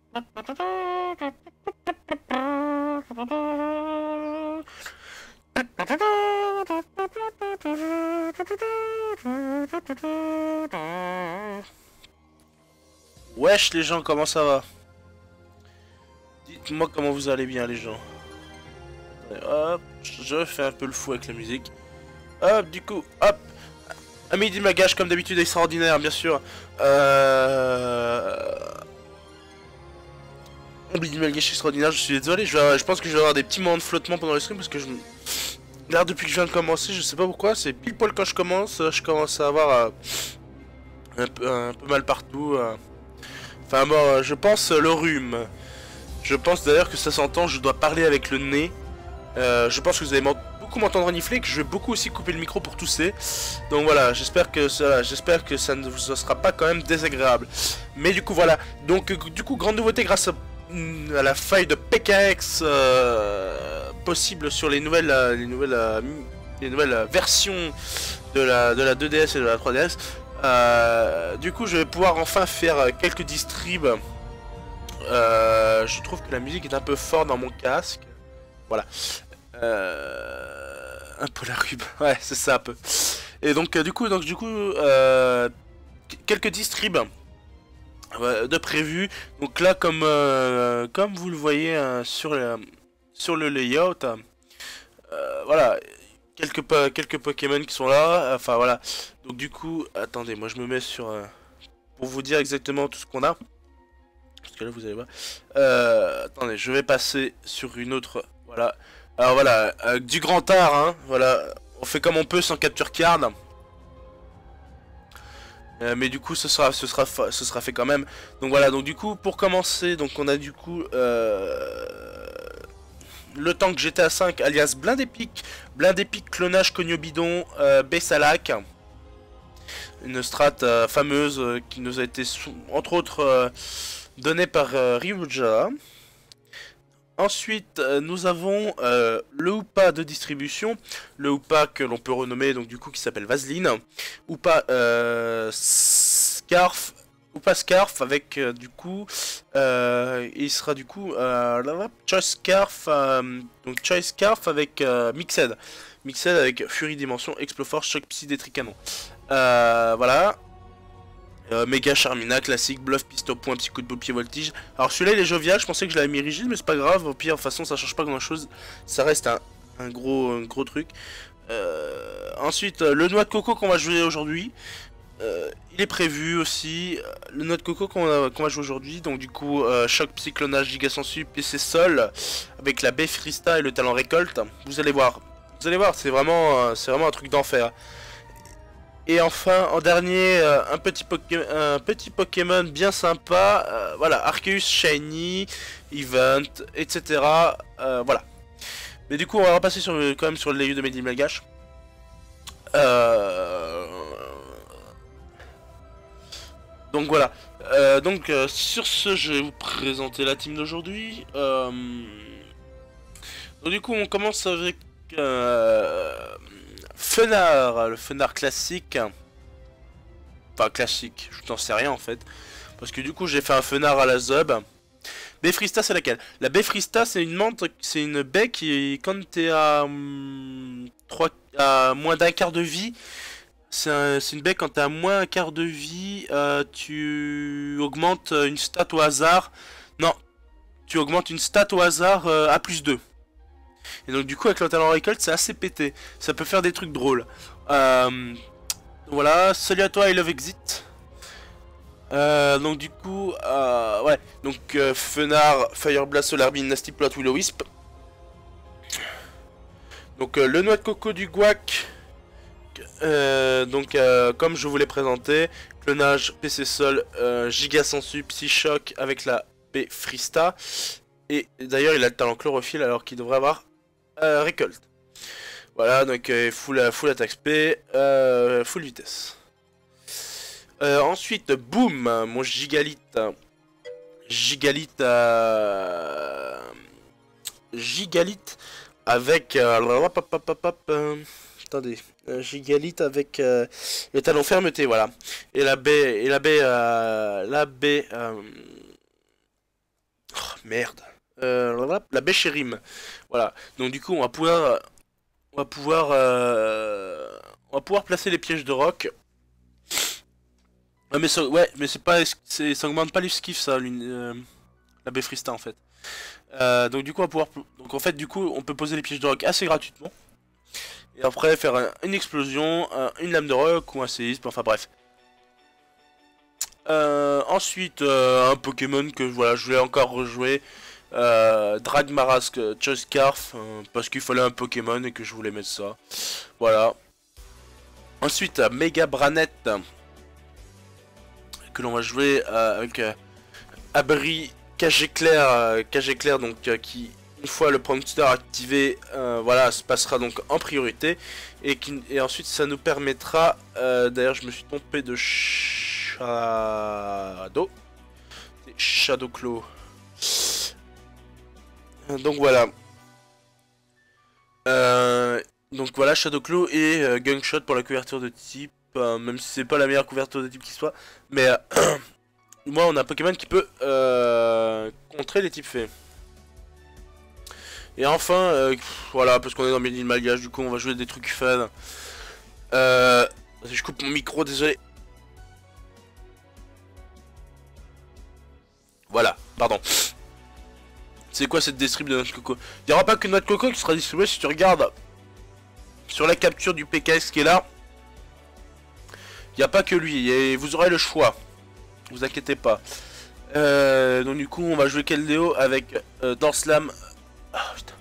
Wesh les gens, comment ça va? Dites-moi comment vous allez bien les gens. Hop, je fais un peu le fou avec la musique. Hop, du coup, hop. Un midi magage comme d'habitude extraordinaire, bien sûr. Un midi magage extraordinaire, je suis désolé, je pense que je vais avoir des petits moments de flottement pendant le stream parce que là, depuis que je viens de commencer, je sais pas pourquoi, c'est pile poil quand je commence à avoir un peu mal partout. Enfin bon, je pense le rhume. Je pense d'ailleurs que ça s'entend, je dois parler avec le nez. Je pense que vous allez beaucoup m'entendre renifler, que je vais beaucoup aussi couper le micro pour tousser. Donc voilà, j'espère que ça ne vous sera pas quand même désagréable. Mais du coup voilà, donc du coup grande nouveauté grâce à la faille de PKX possible sur les nouvelles versions de la 2DS et de la 3DS. Du coup je vais pouvoir enfin faire quelques distribs. Je trouve que la musique est un peu forte dans mon casque. Voilà. Un peu la rube. Ouais, c'est ça un peu. Et donc du coup quelques distribs de prévu. Donc là comme vous le voyez sur le layout, voilà, quelques Pokémon qui sont là. Enfin voilà. Donc du coup, attendez, moi je me mets sur pour vous dire exactement tout ce qu'on a. Parce que là vous allez voir. Attendez, je vais passer sur une autre. Voilà. Alors voilà, du grand art, hein. Voilà, on fait comme on peut sans capture card. Mais du coup, ce sera fait quand même. Donc voilà, donc du coup, pour commencer, donc on a du coup le tank GTA 5 alias Blind Epic clonage Cogno Bidon Bessalak. Une strat fameuse qui nous a été entre autres donnée par Ryuja. Ensuite, nous avons le Hoopa de distribution, le Hoopa que l'on peut renommer donc du coup qui s'appelle Vaseline, Hoopa Scarf, Hoopa Scarf avec du coup, il sera du coup Choice Scarf, donc Choice Scarf avec Mixed avec Fury Dimension, Exploforce, Choc Psy, Détricanon. Voilà. Méga Charmina, classique, bluff, piste au point, petit coup de boule, pied voltige. Alors celui-là il est jovial, je pensais que je l'avais mis rigide, mais c'est pas grave, au pire, de toute façon ça change pas grand chose. Ça reste un gros truc. Ensuite, le noix de coco qu'on va jouer aujourd'hui. Il est prévu aussi, le noix de coco qu'on va jouer aujourd'hui. Donc du coup, choc, psyclonage, giga sensu, PC sol, avec la baie Freesta et le talent récolte. Vous allez voir, c'est vraiment un truc d'enfer. Et enfin, en dernier, un petit Pokémon bien sympa, voilà, Arceus, Shiny, Event, etc. Voilà. Mais du coup, on va repasser quand même sur le layout de Made in Malgache. Donc voilà. Sur ce, je vais vous présenter la team d'aujourd'hui. Donc du coup, on commence avec Fenard, le Fenard classique. Enfin classique, je n'en sais rien en fait. Parce que du coup j'ai fait un Fenard à la Zub. Befrista c'est laquelle? La Befrista c'est une menthe, c'est une baie qui quand t'es à, à moins d'un quart de vie. C'est une baie quand t'es à moins un quart de vie, tu augmentes une stat au hasard. Non, tu augmentes une stat au hasard à plus 2. Et donc du coup avec le talent récolte c'est assez pété. Ça peut faire des trucs drôles. Voilà, salut à toi I Love Exit. Donc du coup, ouais, donc Fenard, Fire Blast, Solar Beam, Nasty Plot, Willow Wisp. Donc le noix de coco du guac. Comme je vous l'ai présenté, clonage, PC Sol, Giga Sensu, Psychoc avec la B Freesta. Et d'ailleurs il a le talent chlorophylle alors qu'il devrait avoir récolte. Voilà, donc full attaque SP, full vitesse. Ensuite, boum, mon gigalite. Gigalite avec. Attendez, gigalite avec le talon fermeté, voilà. Et la baie. Merde. La Béchérim. Voilà. Donc du coup, on va pouvoir, on va pouvoir placer les pièges de roc. Ouais, mais ouais, mais c'est pas, ça augmente pas l'esquive ça, la Befrista en fait. Donc du coup, on va pouvoir, donc en fait, du coup, on peut poser les pièges de roc assez gratuitement. Et après faire une explosion, une lame de roc ou un séisme, enfin bref. Ensuite, un Pokémon que voilà, je voulais encore rejouer. Dragmarask Choice Scarf, parce qu'il fallait un Pokémon et que je voulais mettre ça. Voilà. Ensuite, Mega Branette, que l'on va jouer avec Abri Cage Éclair, donc qui, une fois le prompteur activé, voilà, se passera donc en priorité. Et ensuite, ça nous permettra, d'ailleurs, je me suis trompé de Shadow Claw. Donc voilà. Donc voilà, Shadow Claw et Gunshot pour la couverture de type. Même si c'est pas la meilleure couverture de type qui soit. Mais moi, on a un Pokémon qui peut contrer les types faits. Et enfin, voilà, parce qu'on est dans Made in Malgache, du coup, on va jouer des trucs fun. Je coupe mon micro, désolé. Voilà, pardon. C'est quoi cette distrib de noix de coco? Il n'y aura pas que noix de coco qui sera distribuée si tu regardes sur la capture du PKS qui est là. Il n'y a pas que lui, et vous aurez le choix. Vous inquiétez pas. Donc du coup, on va jouer Keldeo avec Danslam. Ah putain.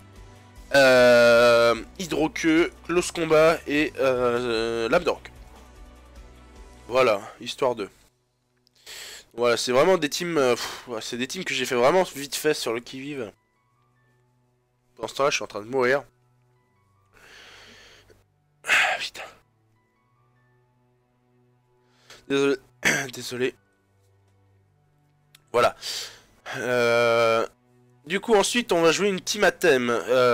Hydroqueue, Close Combat et Lame de Roc. Voilà, histoire 2. Voilà, c'est vraiment des teams. C'est des teams que j'ai fait vraiment vite fait sur le qui-vive. Pendant ce temps-là, je suis en train de mourir. Ah, putain. Désolé. Désolé. Voilà. Du coup, ensuite, on va jouer une team à thème.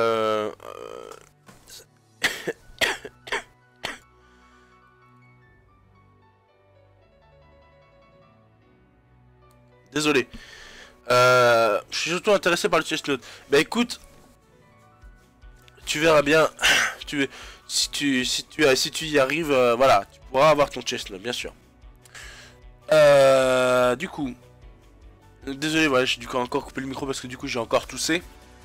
Désolé. Je suis surtout intéressé par le chestnut. Bah écoute, tu verras bien. Si tu y arrives, voilà, tu pourras avoir ton chestnut, bien sûr. Du coup, désolé, voilà, j'ai dû encore couper le micro parce que du coup j'ai encore toussé.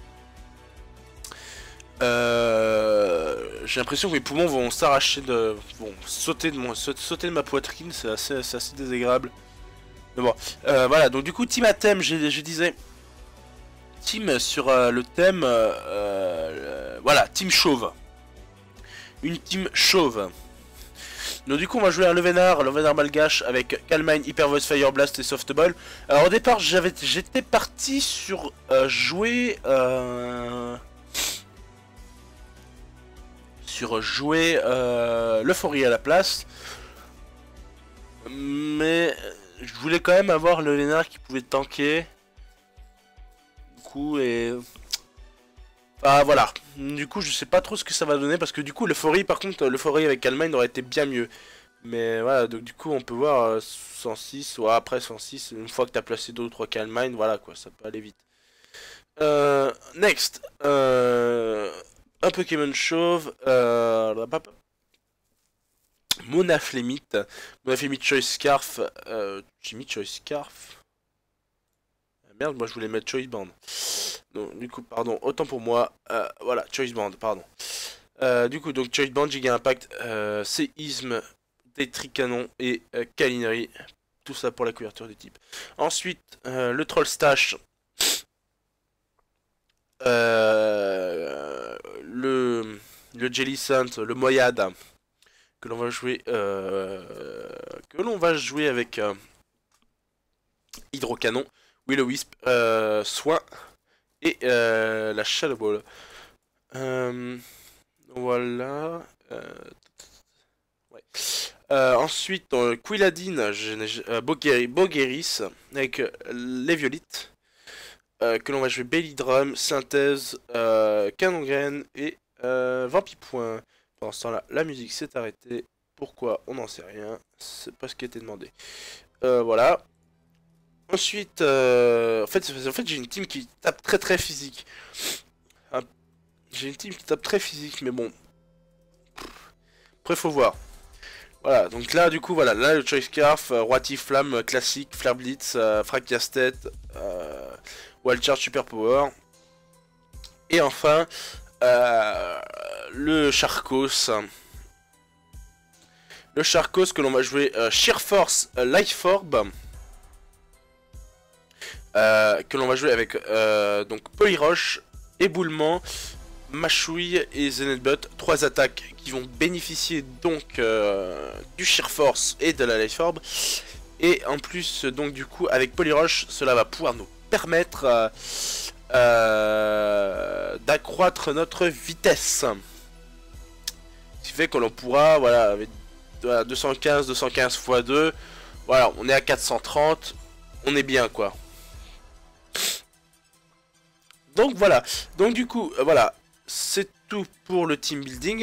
J'ai l'impression que mes poumons vont s'arracher vont sauter de ma poitrine, c'est assez désagréable. Mais bon, voilà, donc du coup, team à thème, je disais. Team sur le thème, voilà, team chauve. Une team chauve. Donc du coup, on va jouer un Levenar malgache avec Calmine, Hyper Voice, Fire Blast et Softball. Alors au départ, j'étais parti sur jouer l'Euphorie à la place. Mais je voulais quand même avoir le Levenar qui pouvait tanker. Du coup, et ah voilà, du coup je sais pas trop ce que ça va donner parce que du coup l'euphorie par contre l'euphorie avec Calmine aurait été bien mieux. Mais voilà, donc du coup on peut voir 106 ou après 106 une fois que t'as placé 2 ou 3 Calmine, voilà quoi, ça peut aller vite. Next, un Pokémon chauve, Monaflémite, Monaflémite Choice Scarf, j'ai mis Choice Scarf. Merde, moi je voulais mettre Choice Band. Donc, du coup, pardon, autant pour moi. Voilà, Choice Band, pardon. Du coup, donc Choice Band, Giga Impact, Séisme, Canon et Calinerie. Tout ça pour la couverture des types. Ensuite, le Troll Stash. Le Jellicent, le Moyade. Que l'on va jouer. Avec Hydrocanon. Will-O-Wisp, Soin. Et la Shadow Ball. Voilà. Ouais. Ensuite, Quilladin, Bogeris, avec les Violites. Que l'on va jouer Belly Drum, Synthèse, Canon Graine et Vampipoint. Pendant ce temps-là, la musique s'est arrêtée. Pourquoi? On n'en sait rien. C'est pas ce qui a été demandé. Voilà. Ensuite, en fait j'ai une team qui tape très physique. Ah, j'ai une team qui tape très physique, mais bon. Après, faut voir. Voilà, donc là, du coup, voilà, là, le Choice Scarf, Roi Flamme, classique, Flare Blitz, Frag Casse-Tête, Wild Charge Super Power. Et enfin, le Charcos. Le Charcos que l'on va jouer Sheer Force Life Orb. Que l'on va jouer avec donc Polyroche, Éboulement, Machouille et Zenithbutt, 3 attaques qui vont bénéficier donc du Sheer Force et de la Life Orb. Et en plus, donc du coup, avec Polyroche, cela va pouvoir nous permettre d'accroître notre vitesse. Ce qui fait que l'on pourra, voilà, avec 215 x 2, voilà, on est à 430, on est bien quoi. Donc voilà, donc du coup, voilà, c'est tout pour le team building.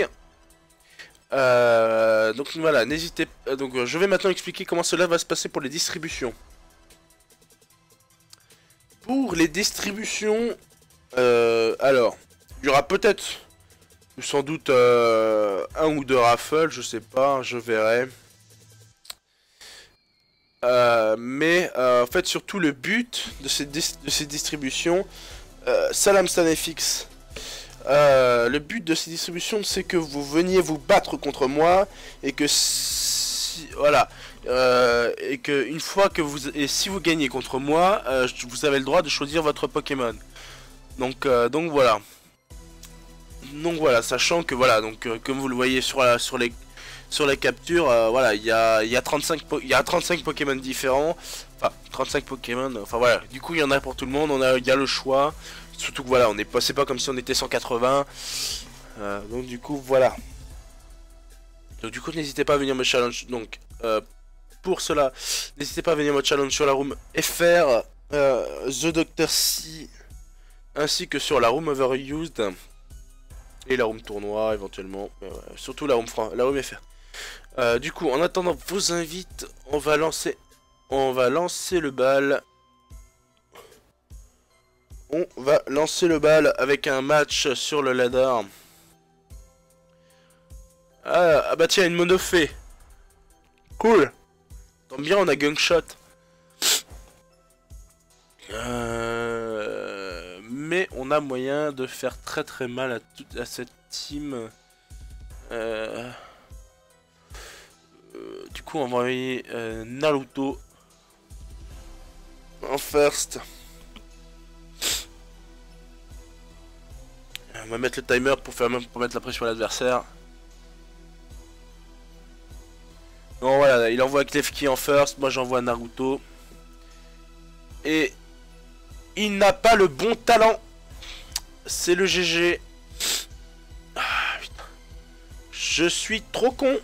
Donc voilà, n'hésitez pas. Donc je vais maintenant expliquer comment cela va se passer pour les distributions. Pour les distributions, alors, il y aura peut-être, sans doute, un ou deux raffles, je sais pas, je verrai. Mais en fait, surtout le but de ces distributions, Salam Stanefix. Le but de ces distributions, c'est que vous veniez vous battre contre moi et que si, voilà, et que une fois que si vous gagnez contre moi, vous avez le droit de choisir votre Pokémon. Donc voilà. Donc voilà, sachant que voilà, donc comme vous le voyez sur les captures, voilà, il y a 35 Pokémon différents, enfin 35 Pokémon, enfin voilà, du coup il y en a pour tout le monde, il y a le choix. Surtout que voilà, c'est pas comme si on était 180. Donc du coup voilà. Donc du coup n'hésitez pas à venir me challenge. Donc pour cela, n'hésitez pas à venir me challenge sur la room FR, The Doctor C, ainsi que sur la room Overused et la room tournoi éventuellement. Surtout la room FR. Du coup en attendant vos invites, on va lancer le bal. On va lancer le bal avec un match sur le ladder. Ah bah tiens, une monofée. Cool. Tant bien, on a gunshot. Mais on a moyen de faire très mal à cette team. Du coup, on va envoyer Naruto en first. On va mettre le timer pour mettre la pression à l'adversaire. Bon voilà, il envoie Klefki en first, moi j'envoie Naruto. Et il n'a pas le bon talent. C'est le GG. Ah, putain. Je suis trop con.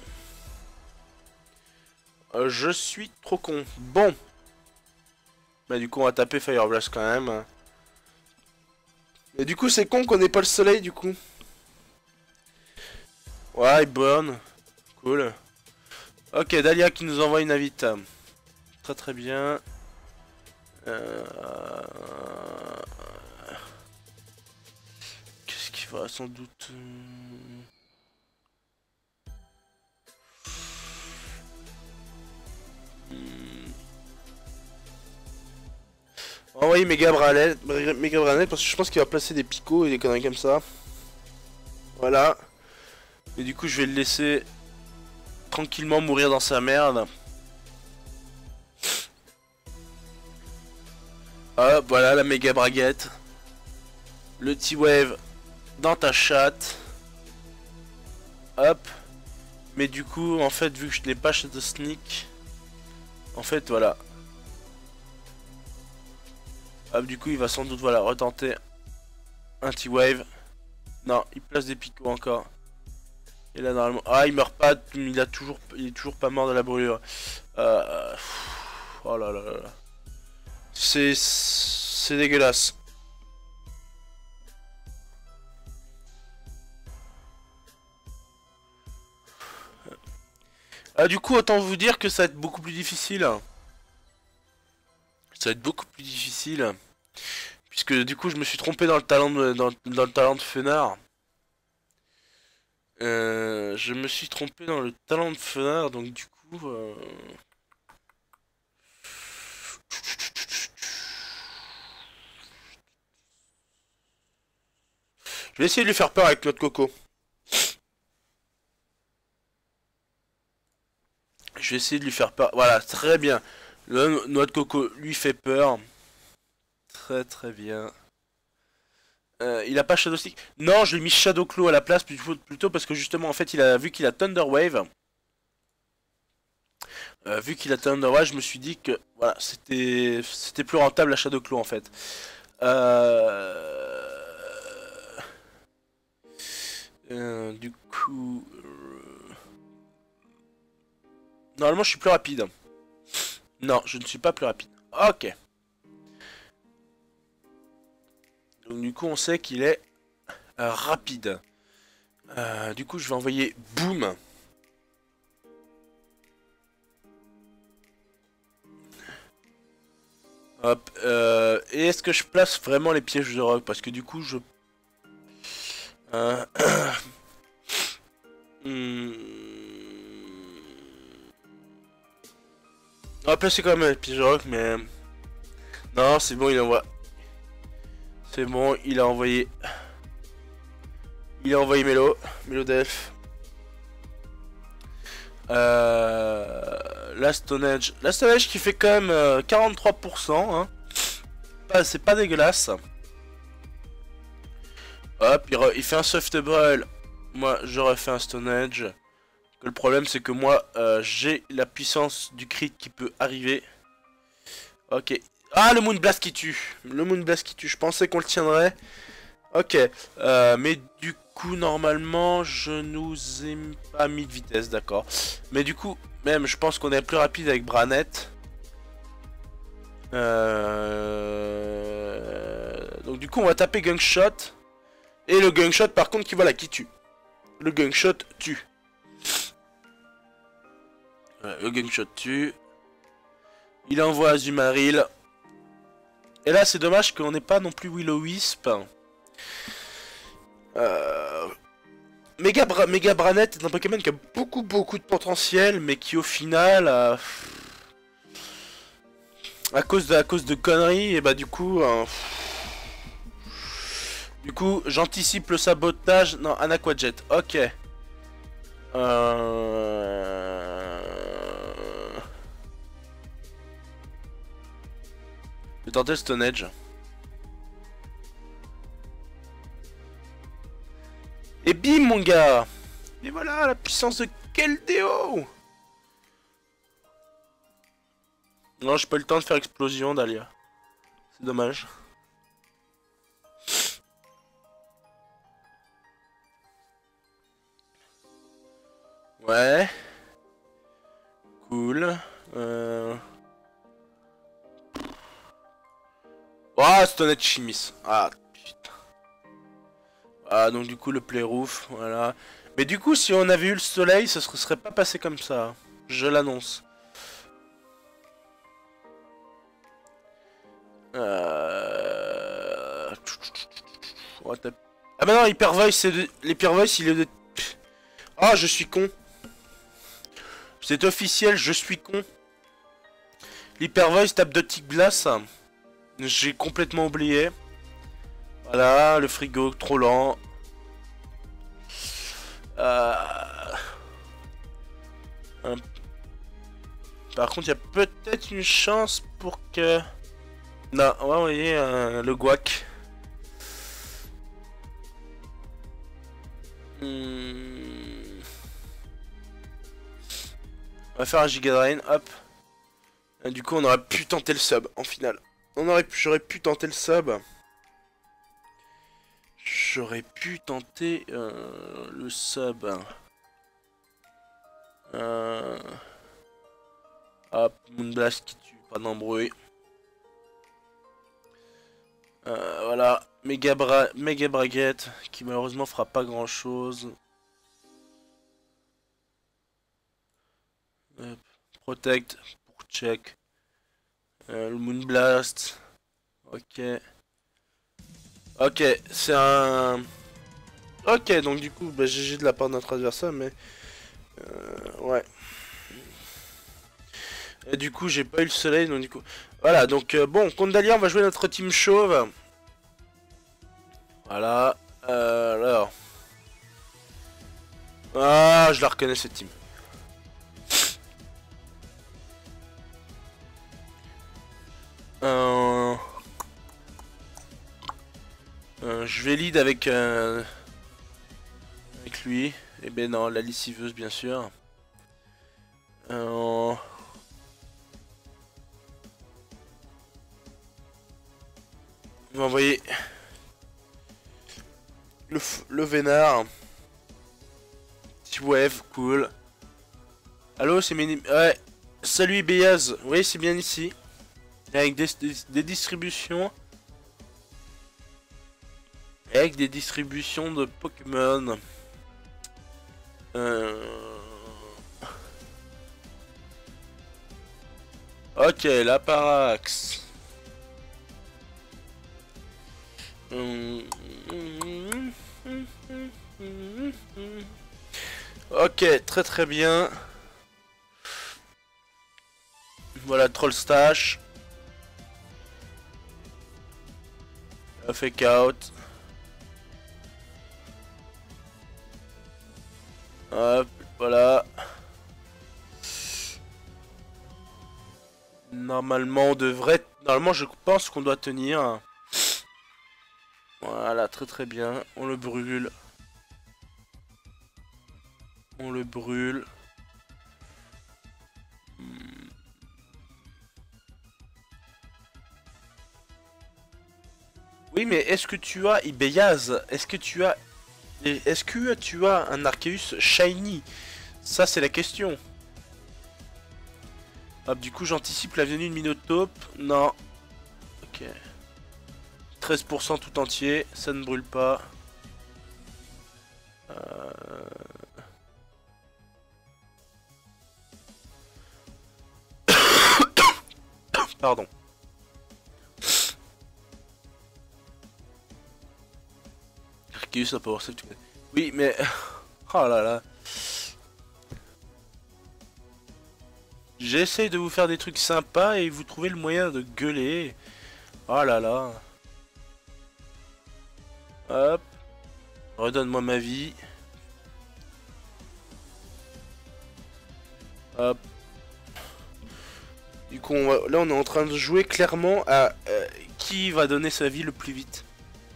Je suis trop con. Bon. Bah du coup on va taper Fire Blast quand même. Et du coup c'est con qu'on ait pas le soleil du coup. Ouais, il burn. Cool. Ok, Dahlia qui nous envoie une invite. Très bien. Qu'est-ce qu'il va sans doute... Envoyer Mega Branet parce que je pense qu'il va placer des picots et des conneries comme ça. Voilà. Et du coup je vais le laisser tranquillement mourir dans sa merde. Hop, voilà la méga braguette. Le T-Wave dans ta chatte. Hop. Mais du coup, en fait, vu que je n'ai pas Shadow Sneak, en fait, voilà. Hop, du coup, il va sans doute, voilà, retenter un T-Wave. Non, il place des picots encore. Et là, normalement... Ah, il meurt pas, il est toujours pas mort de la brûlure. Oh là là là là. C'est dégueulasse. Du coup, autant vous dire que ça va être beaucoup plus difficile. Ça va être beaucoup plus difficile. Puisque du coup je me suis trompé dans le talent dans le talent de Fenard. Je me suis trompé dans le talent de Fenard, donc du coup... Je vais essayer de lui faire peur avec Noix de Coco. Je vais essayer de lui faire peur. Voilà, très bien. Le Noix de Coco lui fait peur. Très très bien. Il a pas Shadow Stick. Non, je lui ai mis Shadow Claw à la place plutôt parce que justement en fait il a vu qu'il a Thunder Wave. Vu qu'il a Thunder Wave, je me suis dit que voilà, c'était plus rentable la Shadow Claw en fait. Du coup normalement je suis plus rapide. Non, je ne suis pas plus rapide. Ok. Donc du coup on sait qu'il est rapide. Du coup je vais envoyer Boom. Hop. Et est-ce que je place vraiment les pièges de rock? Parce que du coup je... On va placer quand même les pièges de rock mais... Non c'est bon il envoie... C'est bon il a envoyé... Il a envoyé Mélo Delph. La Stone Age qui fait quand même 43%. Hein. C'est pas dégueulasse. Hop, il fait un Softball. Moi, j'aurais fait un Stone Age. Le problème, c'est que moi, j'ai la puissance du crit qui peut arriver. Ok. Ah, le Moonblast qui tue. Le Moonblast qui tue. Je pensais qu'on le tiendrait. Ok. Mais du coup, normalement, je nous ai pas mis de vitesse, d'accord. Mais du coup, même, je pense qu'on est plus rapide avec Branette. Donc du coup, on va taper Gunshot. Et le Gunshot, par contre, qui tue. Le Gunshot tue. Voilà, le Gunshot tue. Il envoie Azumarill. Et là, c'est dommage qu'on n'ait pas non plus Will-O-Wisp. Mega Branette est un Pokémon qui a beaucoup de potentiel, mais qui au final, à cause de conneries, et bah du coup, j'anticipe le sabotage. Non, un Aquajet. Ok. Je vais tenter le Stone Age. Et bim mon gars. Et voilà la puissance de Keldeo. Non, j'ai pas eu le temps de faire explosion Dahlia. C'est dommage. Ouais. Cool. Oh, Stone Age Chimis. Ah, putain. Ah, donc du coup, le Playroof, voilà. Mais du coup, si on avait eu le soleil, ça serait pas passé comme ça. Je l'annonce. Ah bah non, Hyper Voice, c'est l'Hyper Voice, il est de... Ah, je suis con. C'est officiel, je suis con. L'Hyper Voice tape de Tic Glace. J'ai complètement oublié. Voilà, le frigo trop lent. Par contre, il y a peut-être une chance pour que... Non, on va envoyer le guac. On va faire un Giga Drain, hop. Et du coup, on aurait pu tenter le sub en finale. J'aurais pu tenter le sub. J'aurais pu tenter le sub. Hop, Moonblast qui tue, pas d'embrouille. Voilà, méga braguette qui malheureusement fera pas grand chose. Hop, protect pour check. Le Moonblast. Ok. Ok, c'est un... Ok, donc du coup, bah, GG de la part de notre adversaire, mais... ouais. Et du coup, j'ai pas eu le soleil, donc du coup... Voilà, donc bon, contre Dahlia, on va jouer notre team chauve. Voilà. Alors... Ah, je la reconnais cette team. Je vais lead avec lui. Et ben non, la lessiveuse bien sûr. On va envoyer le vénard. Petit wave, cool. Allo, c'est Mini... Ouais. Salut Béaz. Oui, c'est bien ici. Avec des distributions. Avec des distributions de Pokémon. Ok, la Parax. Ok, très très bien. Voilà, Trollstache. Fake out. Hop, voilà. Normalement, on devrait... Normalement, je pense qu'on doit tenir. Voilà, très très bien. On le brûle. On le brûle. Oui, mais est-ce que tu as Ibeyaz? Est-ce que tu as... Est-ce que tu as un Arceus Shiny? Ça, c'est la question. Hop, du coup, j'anticipe la venue de Minotaur. Non. Ok. 13% tout entier, ça ne brûle pas. Pardon. Arceus, ça peut avoir ça. Oui, mais... Oh là là. J'essaye de vous faire des trucs sympas et vous trouvez le moyen de gueuler. Oh là là. Hop. Redonne-moi ma vie. Hop. Du coup, là on est en train de jouer clairement à qui va donner sa vie le plus vite.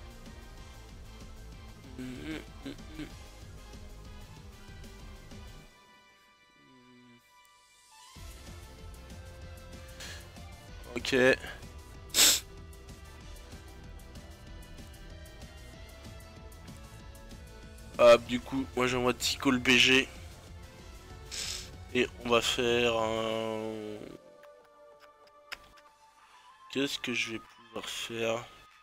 Ok. Hop, du coup, moi j'envoie Tico le BG. Et on va faire un... Qu'est-ce que je vais pouvoir faire?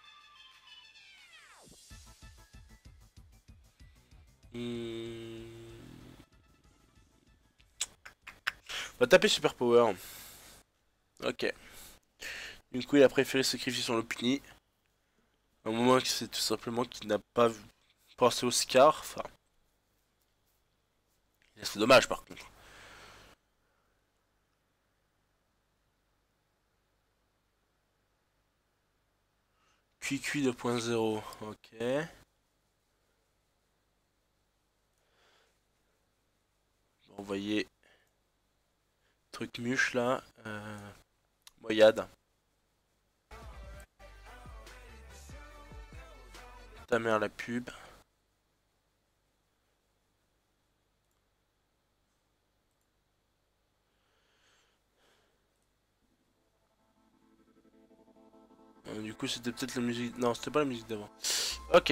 On va taper Super Power. Ok. Du coup, il a préféré sacrifier son Lopunny. À un moment, c'est tout simplement qu'il n'a pas pensé au Scar. Enfin, c'est dommage par contre. QQ 2.0. Ok. Envoyer truc muche là. Moyade. Ta mère la pub. Du coup, c'était peut-être la musique. Non, c'était pas la musique d'avant. Ok.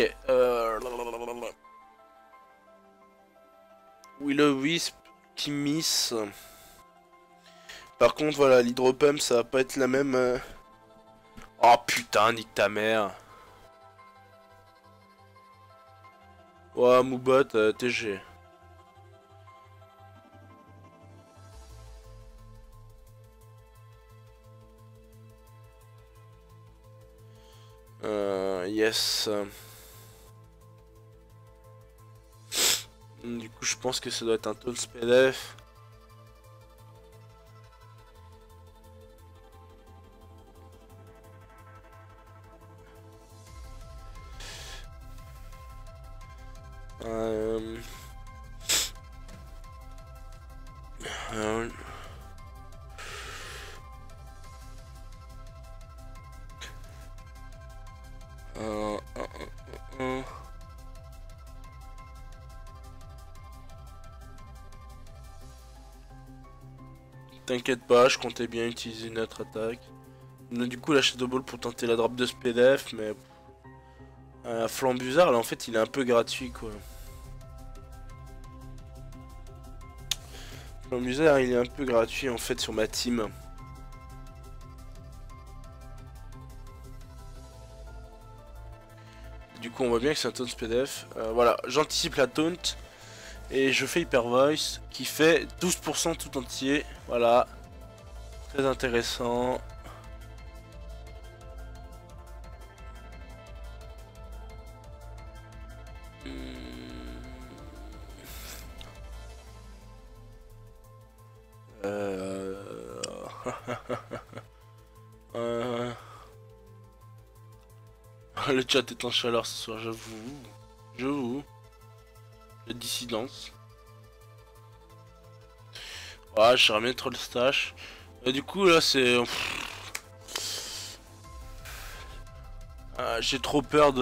Will-O-Wisp qui miss. Par contre, voilà, l'hydropump, ça va pas être la même. Oh putain, nique ta mère. Ouais, Moubot, TG. pièces. Du coup, je pense que ça doit être un Tones PDF. Euh... euh, euh, euh, euh. T'inquiète pas, je comptais bien utiliser une autre attaque. Du coup, la Shadow Ball pour tenter la drop de ce PDF, mais Flambuzard, là en fait, il est un peu gratuit quoi. Flambuzard, il est un peu gratuit en fait sur ma team. Du coup, on voit bien que c'est un taunt PDF. Voilà, j'anticipe la taunt. Et je fais Hyper Voice qui fait 12% tout entier. Voilà. Très intéressant. Euh... Le chat est en chaleur ce soir, j'avoue. J'avoue. La dissidence. Ouais, je bien trop le stash. Du coup, là, c'est... j'ai trop peur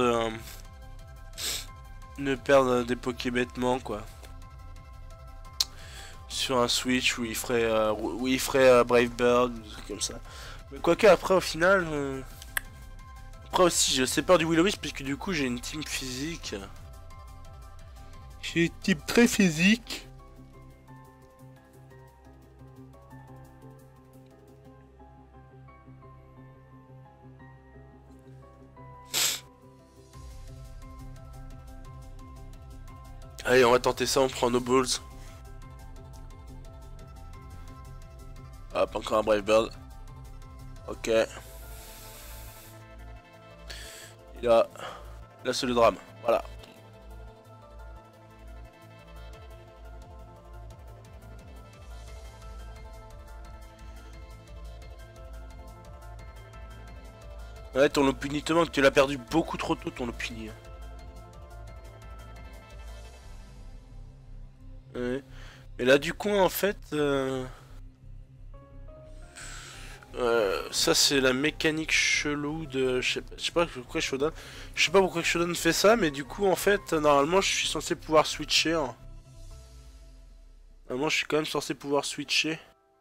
de perdre des Poké bêtement, quoi. Sur un Switch où il ferait Brave Bird, ou des trucs comme ça. Mais quoique, après, au final... Après aussi, j'ai assez peur du Will-O-Wisp, puisque du coup, j'ai une team physique. J'ai une team très physique. Allez, on va tenter ça, on prend nos balls. Hop, encore un Brave Bird. Ok. Et là c'est le drame. Voilà. Ouais, ton Lopunny te manque, tu l'as perdu beaucoup trop tôt ton Lopunny. Ouais. Mais là du coup en fait... ça c'est la mécanique chelou de... Je sais pas pourquoi Shodan... Je sais pas pourquoi Shodan fait ça, mais du coup en fait, normalement je suis censé pouvoir switcher. Hein. Normalement je suis quand même censé pouvoir switcher.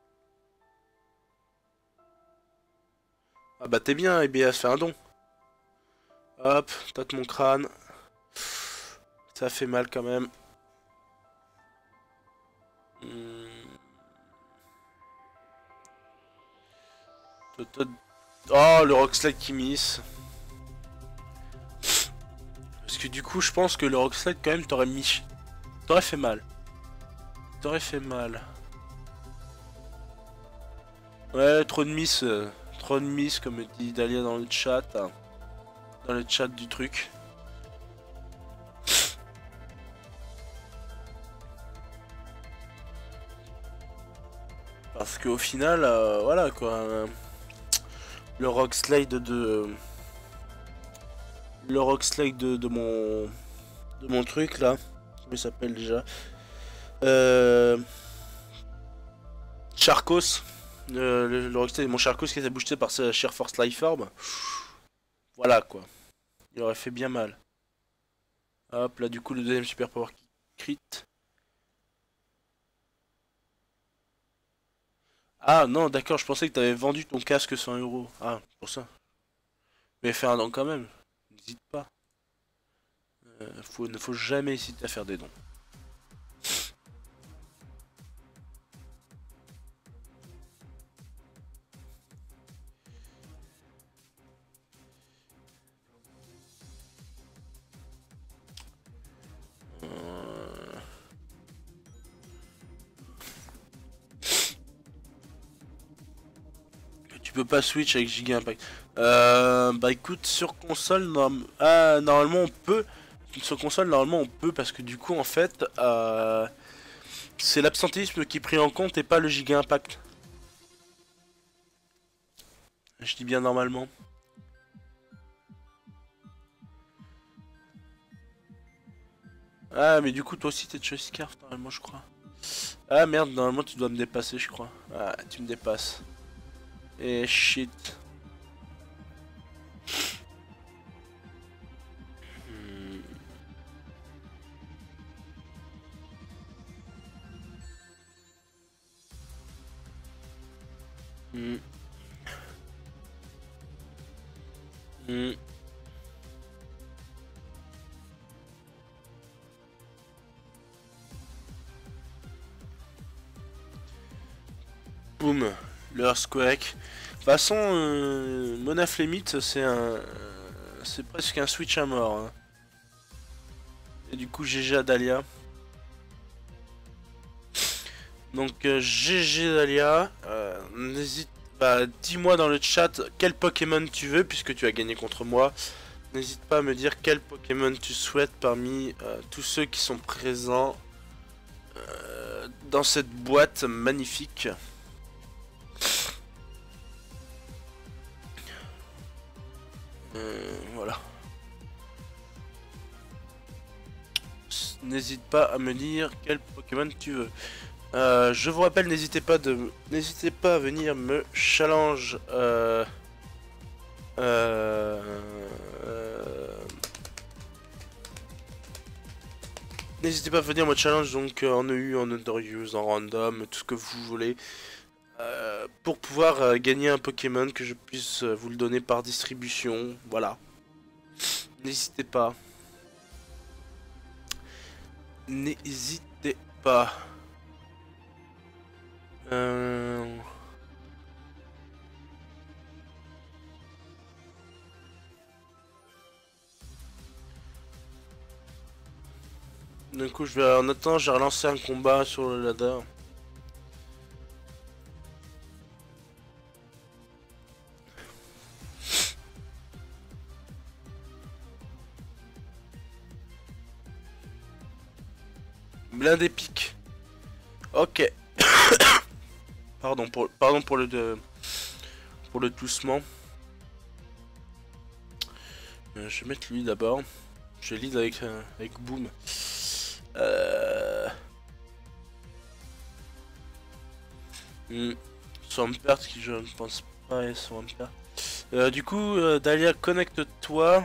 Ah bah t'es bien, EBS, fais un don. Hop, tâte mon crâne. Ça fait mal quand même. Oh, le Rock Slide qui miss. Parce que du coup, je pense que le Rock Slide, quand même, t'aurais mis... T'aurais fait mal. T'aurais fait mal. Ouais, trop de miss. Trop de miss, comme dit Dahlia dans le chat. Hein. Dans le chat du truc. Parce qu'au final, voilà quoi. Le Rock Slide de... Le Rock Slide de mon truc là. Comment il s'appelle déjà Charcos. Le Rocksteady de mon Charcos qui s'est boosté par sa Sheer Force Life Orb. Voilà quoi. Il aurait fait bien mal. Hop, là du coup le deuxième super power crit. Ah non, d'accord, je pensais que t'avais vendu ton casque 100 €. Ah, pour ça. Mais fais un don quand même. N'hésite pas. Ne faut jamais hésiter à faire des dons. peux pas switch avec Giga Impact. Bah écoute, sur console, normalement on peut. Sur console, normalement on peut parce que du coup, en fait, c'est l'absentéisme qui est pris en compte et pas le Giga Impact. Je dis bien normalement. Ah, mais du coup, toi aussi t'es Choice Scarf normalement, je crois. Ah merde, normalement tu dois me dépasser, je crois. Ah, tu me dépasses. Et shit. Hmm. Hmm. Hmm. Boum, le Earthquake. De toute façon, Mona Flemite, c'est presque un switch à mort. Hein. Et du coup, GG à Dahlia. Donc, GG Dahlia. N'hésite pas, dis-moi dans le chat quel Pokémon tu veux, puisque tu as gagné contre moi. N'hésite pas à me dire quel Pokémon tu souhaites parmi tous ceux qui sont présents dans cette boîte magnifique. Voilà. N'hésite pas à me dire quel Pokémon tu veux. Je vous rappelle, n'hésitez pas à venir me challenge. N'hésitez pas à venir me challenge donc en EU, en Underuse, en random, tout ce que vous voulez. Pour pouvoir gagner un Pokémon que je puisse vous le donner par distribution. Voilà. N'hésitez pas. N'hésitez pas. Du coup, en attendant, j'ai relancé un combat sur le ladder. Blindé pique. Ok. Pardon pour le doucement. Je vais mettre lui d'abord. Je lead avec Boom. Swampert qui je ne pense pas est Swampert. Du coup, Dahlia, connecte-toi.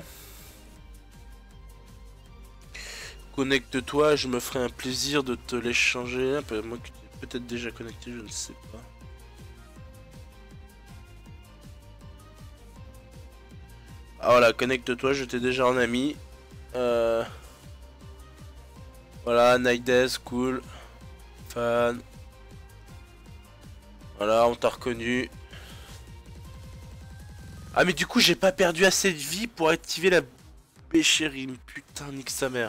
Connecte-toi, je me ferai un plaisir de te l'échanger. Moi que tu es peut-être déjà connecté, je ne sais pas. Ah voilà, connecte-toi, je t'ai déjà en ami. Voilà, Nightes, cool. Fan. Voilà, on t'a reconnu. Ah mais du coup j'ai pas perdu assez de vie pour activer la Béchérine. Putain, nique sa mère.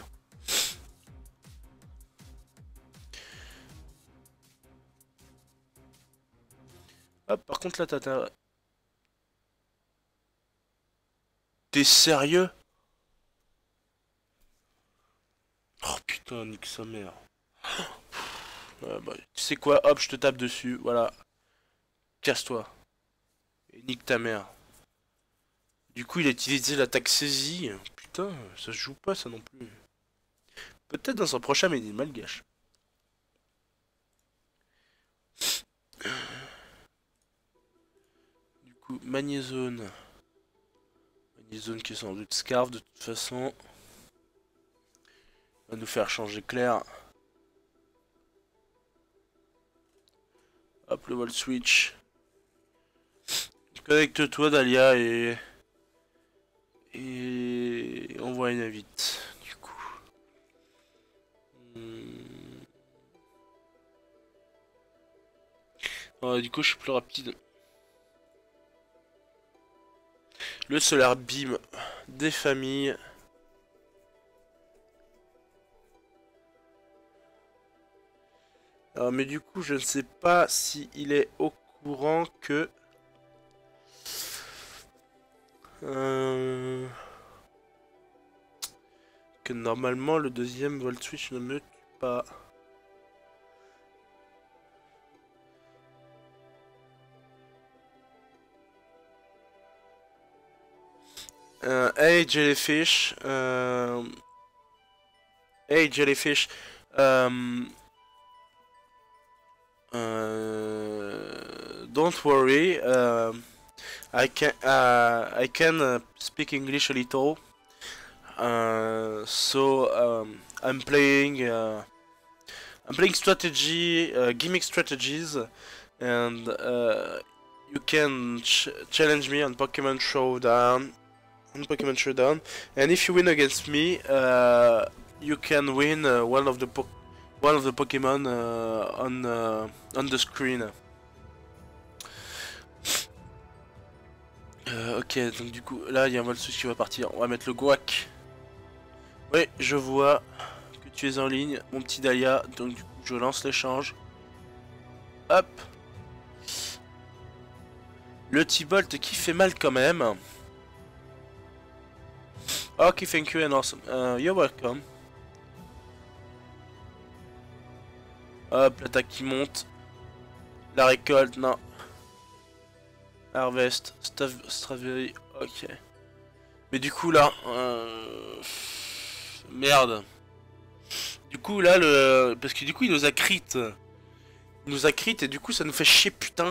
Hop, par contre là t'as... T'es sérieux? Oh putain, nique sa mère. Bah, tu sais quoi, hop, je te tape dessus, voilà. Casse-toi. Et nique ta mère. Du coup il a utilisé l'attaque saisie. Putain, ça se joue pas ça non plus. Peut-être dans son prochain mais il est malgache. Du coup, Magnézone. Magnézone qui est sans doute Scarf de toute façon. Va nous faire changer Claire. Hop, le wall switch. Connecte-toi Dahlia et envoie une invite. Du coup. Du coup, je suis plus rapide. Le Solar Beam des familles. Alors, mais du coup, je ne sais pas si il est au courant que Que normalement le deuxième Volt Switch ne me tue pas. Hey Jellyfish. Hey Jellyfish. Don't worry. I can speak English a little. I'm playing strategy, gimmick strategies, and you can challenge me on Pokemon Showdown. And if you win against me, you can win one of the Pokemon on the screen. Ok, donc du coup, là, il y a un Volsus qui va partir. On va mettre le Guac. Oui, je vois que tu es en ligne, mon petit Dahlia. Donc du coup, je lance l'échange. Hop. Le T-Bolt qui fait mal quand même. Ok, thank you and awesome. You're welcome. Hop, l'attaque qui monte. La récolte, non. Harvest, Strawberry, ok. Mais du coup là... Merde. Du coup là, parce que du coup il nous a crit. Il nous a crit et du coup ça nous fait chier, putain.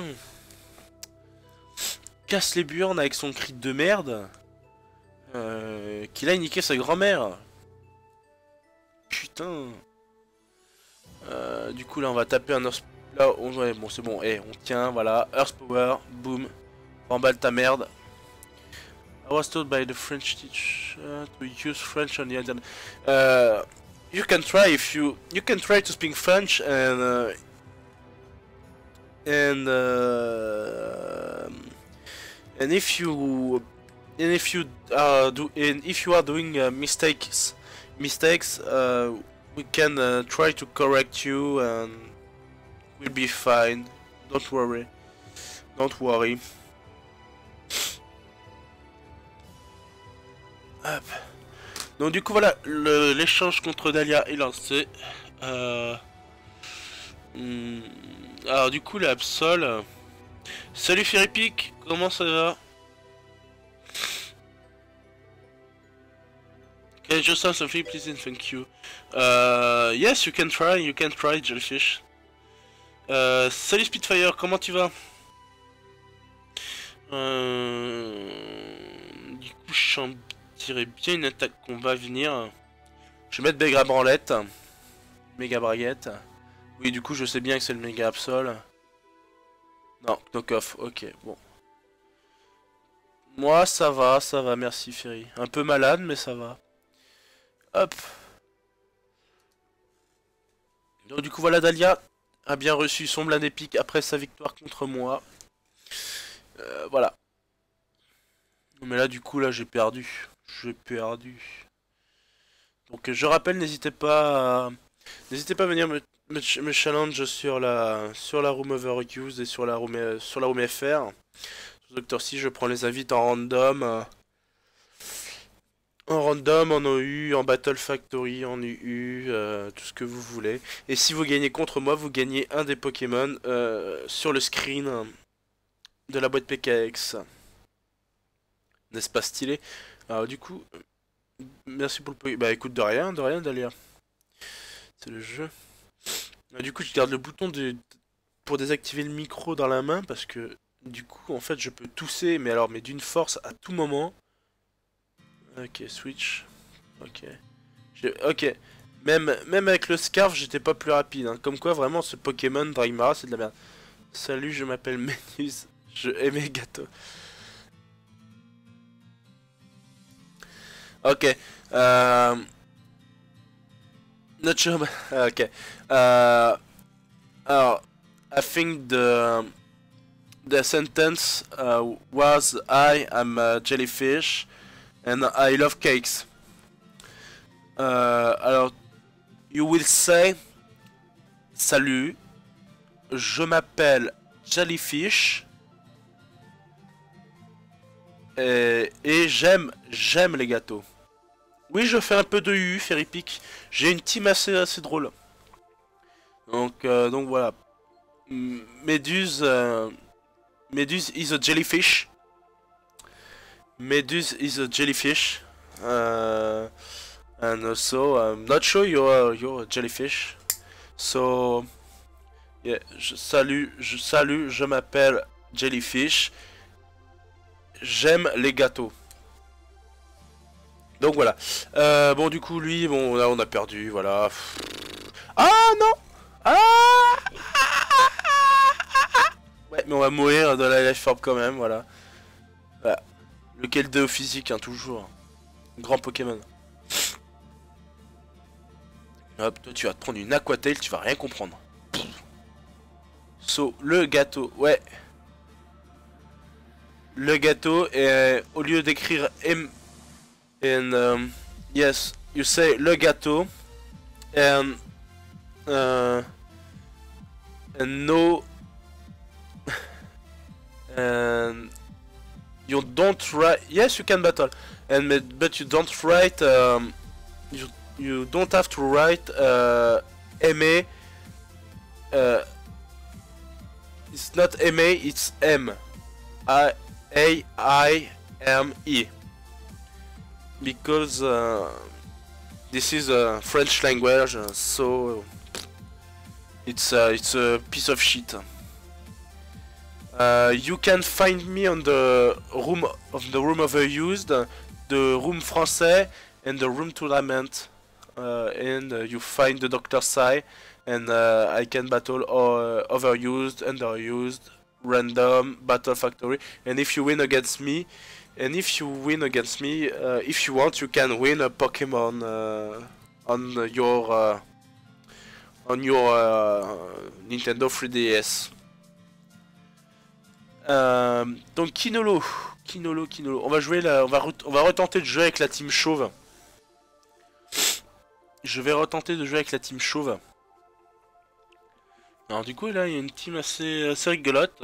Casse les burnes avec son crit de merde. Qu'il a niqué sa grand-mère. Putain. Du coup là on va taper un Earth... Là, ouais, bon c'est bon, on tient, voilà. Earth Power, boom. Remballe ta merde. I was told by the French teacher to use French on the internet. You can try if you can try to speak French and if you are doing mistakes, we can try to correct you and we'll be fine. Don't worry. Don't worry. Hop. Donc du coup voilà, l'échange contre Dahlia est lancé. Alors du coup l'Absol. Salut Firipic, comment ça va? Can I just have something please and thank you. Yes, you can try Jellyfish. Salut Spitfire, comment tu vas? Du coup je dirais bien une attaque qu'on va venir. Je vais mettre Méga Branlette. Méga Braguette. Oui, du coup, je sais bien que c'est le Méga Absol. Non, knock off. Ok, bon. Moi, ça va, merci Ferry. Un peu malade, mais ça va. Hop. Donc, du coup, voilà, Dahlia a bien reçu son blind épique après sa victoire contre moi. Voilà. Mais là, du coup, là, j'ai perdu. Donc je rappelle, n'hésitez pas à venir me challenge sur la room overuse et sur la room FR. Sur Dr. Si, je prends les invites en random. En OU, en Battle Factory, en UU, tout ce que vous voulez. Et si vous gagnez contre moi, vous gagnez un des Pokémon sur le screen de la boîte PKX. N'est-ce pas stylé? Alors du coup, merci pour le... Bah écoute, de rien Dahlia. C'est le jeu. Du coup, je garde le bouton pour désactiver le micro dans la main parce que du coup, en fait, je peux tousser, mais d'une force à tout moment. Ok, switch. Ok. Ok. Même avec le scarf, j'étais pas plus rapide. Hein. Comme quoi, vraiment, ce Pokémon Dragmara, c'est de la merde. Salut, je m'appelle Menus. Je aime les gâteaux. Ok. Not sure. Okay. I think the sentence was I am a jellyfish and I love cakes. Alors, you will say salut, je m'appelle Jellyfish Et j'aime les gâteaux. Oui, je fais un peu de UU, Fairy Peak. J'ai une team assez drôle. Donc voilà. Méduse, Méduse is a jellyfish. Méduse is a jellyfish. And also, I'm not sure you're a jellyfish. So, yeah, salut, je m'appelle Jellyfish. J'aime les gâteaux. Donc voilà. Bon, du coup, lui, bon, là, on a perdu, voilà. Ah non. Ah. Ouais, mais on va mourir de la life orb quand même, voilà. Voilà. Lequel 2 physique, hein, toujours. Grand Pokémon. Hop, toi tu vas te prendre une Aquatail, tu vas rien comprendre. So, le gâteau, ouais. Le gâteau, et au lieu d'écrire M, and yes, you say le gâteau, and no, and you don't write, yes you can battle, and but you don't write, you don't have to write MA, it's not MA, it's M. A-I-M-E, because this is a French language, so it's a piece of shit. You can find me on the room overused, the room français, and the room tournament, and you find the Dr. Sai, and I can battle overused, underused, random, battle factory, and if you win against me, if you want, you can win a Pokemon on your Nintendo 3DS. Donc Kinolo, on va jouer là, on va retenter de jouer avec la team chauve. Je vais retenter de jouer avec la team chauve. Alors du coup là il y a une team assez rigolote.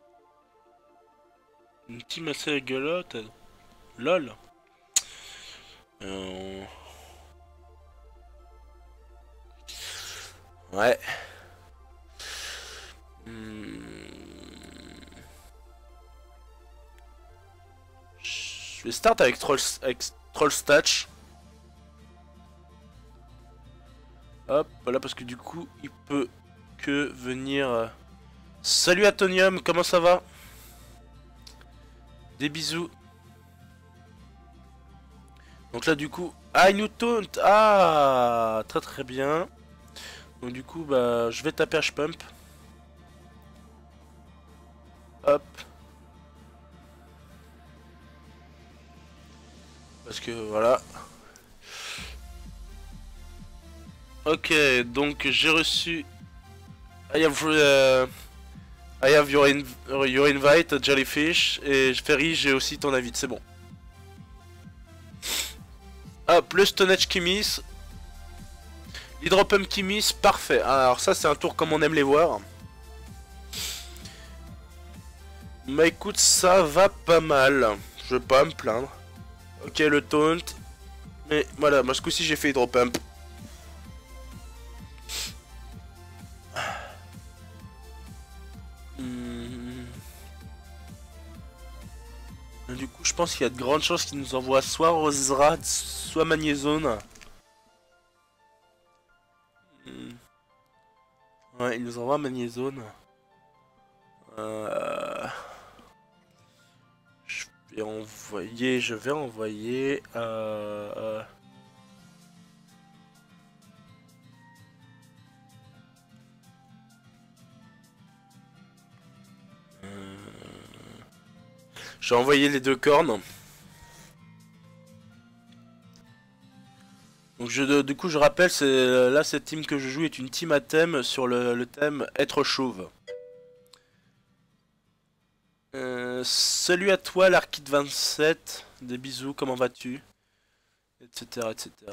Une team assez rigolote. LOL. Ouais. Je vais start avec Trollstatch. Hop, voilà parce que du coup il peut que venir. Salut Atonium, comment ça va? Des bisous. Donc là du coup, ah il nous taunt. Ah très bien. Donc du coup bah je vais taper H-Pump. Hop. Parce que voilà. Ok, donc j'ai reçu. I have your invite, Jellyfish. Et Ferry, j'ai aussi ton invite, c'est bon. Hop, le Stone Edge qui miss. L'Hydropump qui miss, parfait. Alors ça, c'est un tour comme on aime les voir. Bah écoute, ça va pas mal. Je vais pas me plaindre. Ok, le taunt. Mais voilà, moi ce coup-ci j'ai fait Hydropump. Du coup, je pense qu'il y a de grandes chances qu'il nous envoie soit Roserad, soit Magnézone. Ouais, il nous envoie Magnézone. Je vais envoyer. Je vais envoyer les deux cornes. Donc du coup je rappelle, là cette team que je joue est une team à thème sur le thème être chauve. Salut à toi l'Arkid 27, des bisous, comment vas-tu? Etc.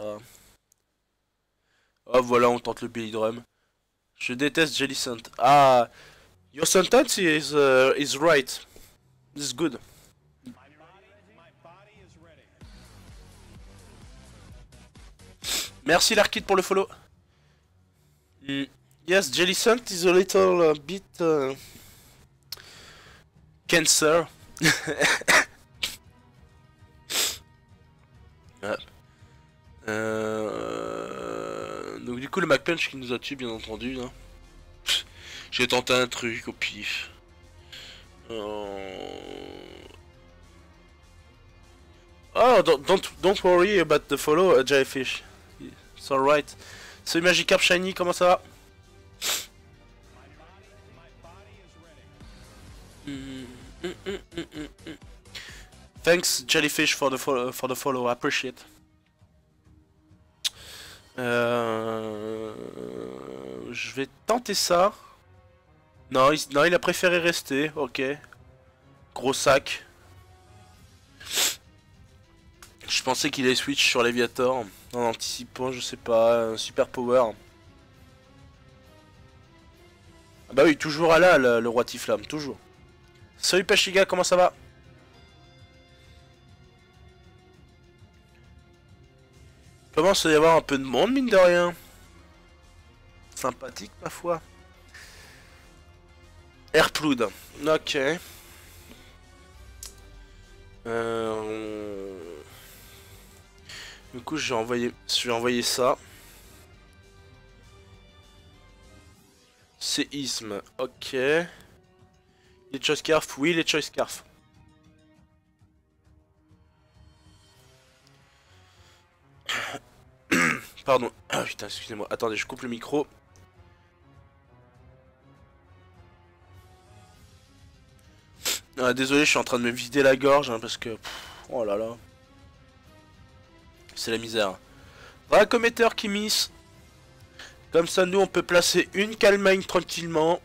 Oh voilà, on tente le Billy Drum. Je déteste Jellicent. Ah, your sentence is right. This is good. Merci Larkid pour le follow. Yes, Jellicent is a little bit cancer. Ouais. Donc du coup le MacPunch qui nous a tué bien entendu. Hein. J'ai tenté un truc au pif. Oh, don't worry about the follow, Jellyfish. It's alright. Salut Magikarp Shiny, comment ça va? Thanks Jellyfish for the follow, I appreciate. Je vais tenter ça. Non, il a préféré rester, ok. Gros sac. Je pensais qu'il allait switch sur l'Aviator en anticipant, je sais pas, un super power. Ah bah oui, toujours à là le roi Tiflam, toujours. Salut Pachiga, comment ça va? Commence à y avoir un peu de monde, mine de rien. Sympathique, ma foi. Airploud, ok. Du coup, je vais envoyer ça. Séisme, ok. Les choice scarf, oui, les choice scarf. Pardon. Ah putain, excusez-moi. Attendez, je coupe le micro. Ah, désolé, je suis en train de me vider la gorge hein, parce que... oh là là. C'est la misère. Dracometer qui miss. Comme ça, nous, on peut placer une Calmine tranquillement.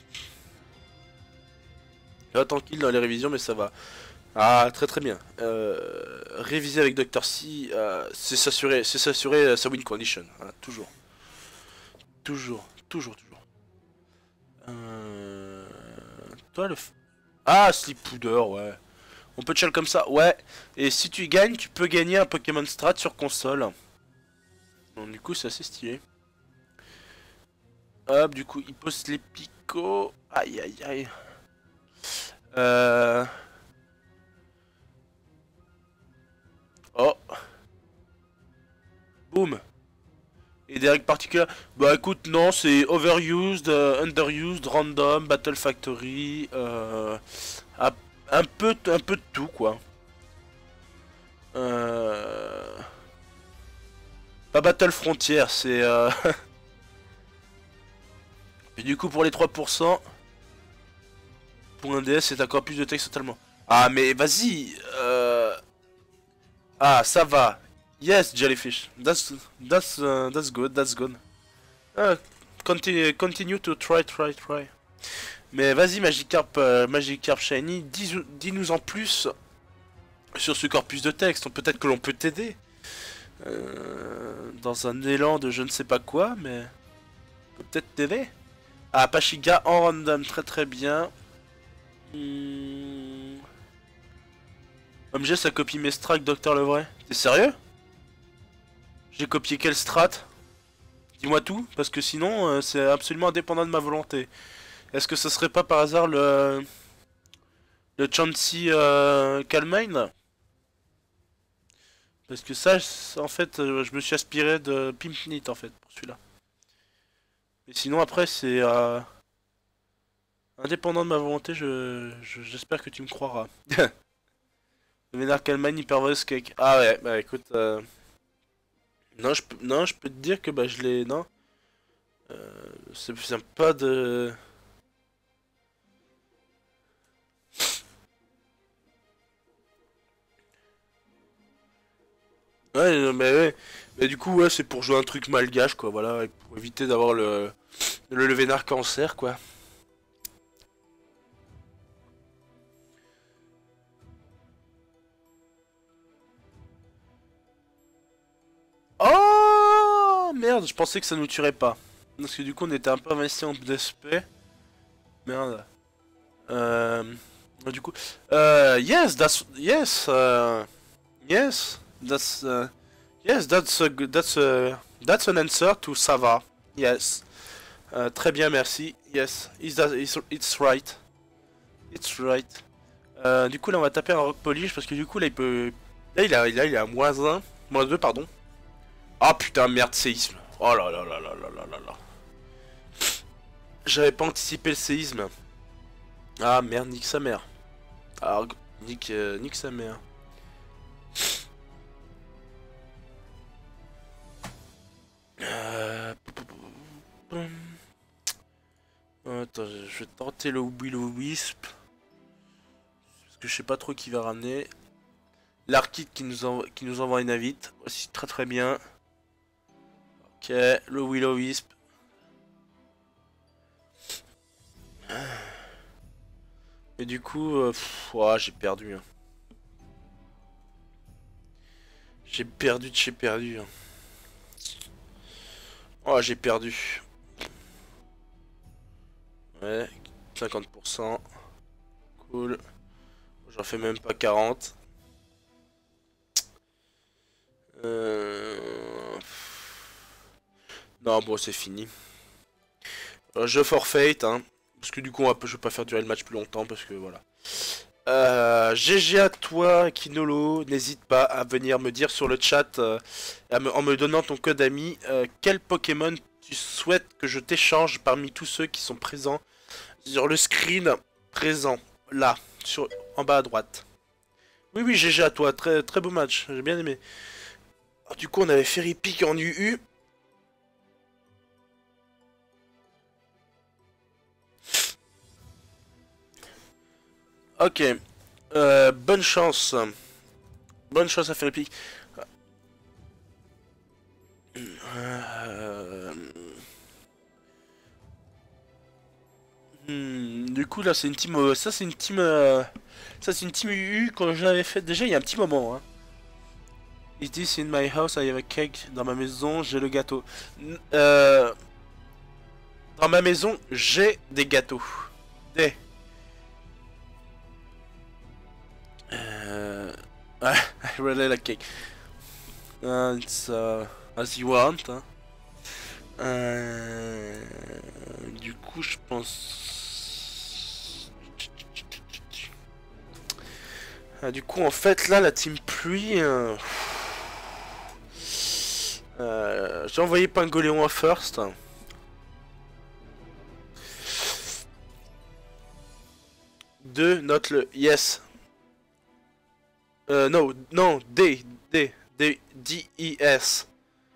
Là, tranquille dans les révisions, mais ça va. Ah, très très bien. Réviser avec Dr. C, c'est s'assurer sa win condition. Hein, toujours. Toujours. Toi, le... Ah, Sleep Powder, ouais. On peut chill comme ça, ouais. Et si tu gagnes, tu peux gagner un Pokémon Strat sur console. Donc du coup, c'est assez stylé. Hop, du coup, il pose les picots. Aïe, aïe, aïe. Oh. Boum. Et des règles particulières. Bah écoute, non, c'est overused, underused, random, battle factory, un peu de tout quoi. Pas battle frontière, c'est et du coup pour les 3%, pour un DS c'est encore plus de texte totalement. Ah mais vas-y. Ah ça va. Yes Jellyfish. That's good, that's good. Continue to try. Mais vas-y Magikarp, Magikarp Shiny, dis-nous en plus sur ce corpus de texte. Peut-être que l'on peut t'aider. Dans un élan de je ne sais pas quoi, mais... peut-être t'aider. Ah, Pachiga en random, très très bien. MG, ça copie mes strats avec Docteur Levray. T'es sérieux? J'ai copié quel strat? Dis-moi tout, parce que sinon, c'est absolument indépendant de ma volonté. Est-ce que ce serait pas par hasard le Chansey Calmine? Parce que ça, en fait, je me suis aspiré de Pimpnit en fait pour celui-là. Mais sinon après c'est indépendant de ma volonté, j'espère que tu me croiras. Le Vénard Calmine Hypervoice Cake. Ah ouais, bah écoute, non je peux te dire que bah je l'ai, non, c'est pas de... Ouais, mais ouais. Mais du coup, ouais, c'est pour jouer un truc malgache, quoi, voilà, et pour éviter d'avoir le Vénard cancer, quoi. Oh merde, je pensais que ça nous tuerait pas. Parce que du coup, on était un peu investi en DSP. Merde. Du coup, yes, yes, yes, that's a That's an answer to ça va. Yes. Très bien, merci. Yes, it's right. It's right. Du coup, là, on va taper un rock polish parce que du coup, là, il peut. Là, il est à -1. -2, pardon. Ah putain, merde, séisme. Oh là là là là là là là là. J'avais pas anticipé le séisme. Ah merde, nique sa mère. Alors, nique sa mère. Attends, je vais tenter le Will-O-Wisp. Parce que je sais pas trop qui va ramener. L'Arkid qui nous envoie une invite. Aussi très très bien. Ok, le Will-O-Wisp. Et du coup, ouais, j'ai perdu. Hein. J'ai perdu de chez perdu. Hein. Oh, j'ai perdu. Ouais, 50%. Cool. J'en fais même pas 40. Non, bon, c'est fini. Je forfait, hein. Parce que du coup, je vais pas faire durer le match plus longtemps, parce que voilà. GG à toi, Kinolo. N'hésite pas à venir me dire sur le chat, en me donnant ton code ami, quel Pokémon tu souhaites que je t'échange parmi tous ceux qui sont présents sur le screen présent, là, en bas à droite. Oui, oui, GG à toi. Très, très beau match. J'ai bien aimé. Alors, du coup, on avait Fairy Peak en UU. Ok. Bonne chance. Bonne chance à Fairy Peak. Du coup, là, c'est une team. Ça, c'est une team. Ça, c'est une team UU quand je l'avais fait déjà il y a un petit moment. Hein. Is this in my house? I have a cake. Dans ma maison, j'ai le gâteau. Dans ma maison, j'ai des gâteaux. Des. I really like cake. It's as you want. Hein. Du coup, je pense. Du coup, en fait, là, la team pluie. J'ai envoyé Pingoléon en first. Deux, note le yes. No, non, D-I-S.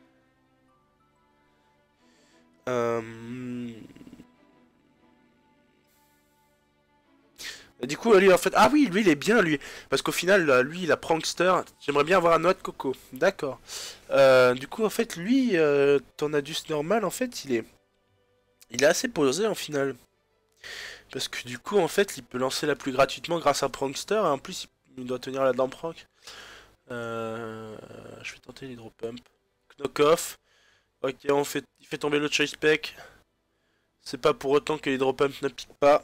Du coup, lui, en fait... Ah oui, lui, il est bien, lui. Parce qu'au final, lui, il a Prankster. J'aimerais bien avoir un noix de coco. D'accord. Du coup, en fait, lui, Tornadus normal, en fait, il est assez posé, en final. Parce que du coup, en fait, il peut lancer la pluie gratuitement grâce à Prankster. Et en plus, il doit tenir la dent prank. Je vais tenter l'hydropump. Knock off. Ok, il fait tomber le Choice Spec. C'est pas pour autant que l'hydropump ne pique pas.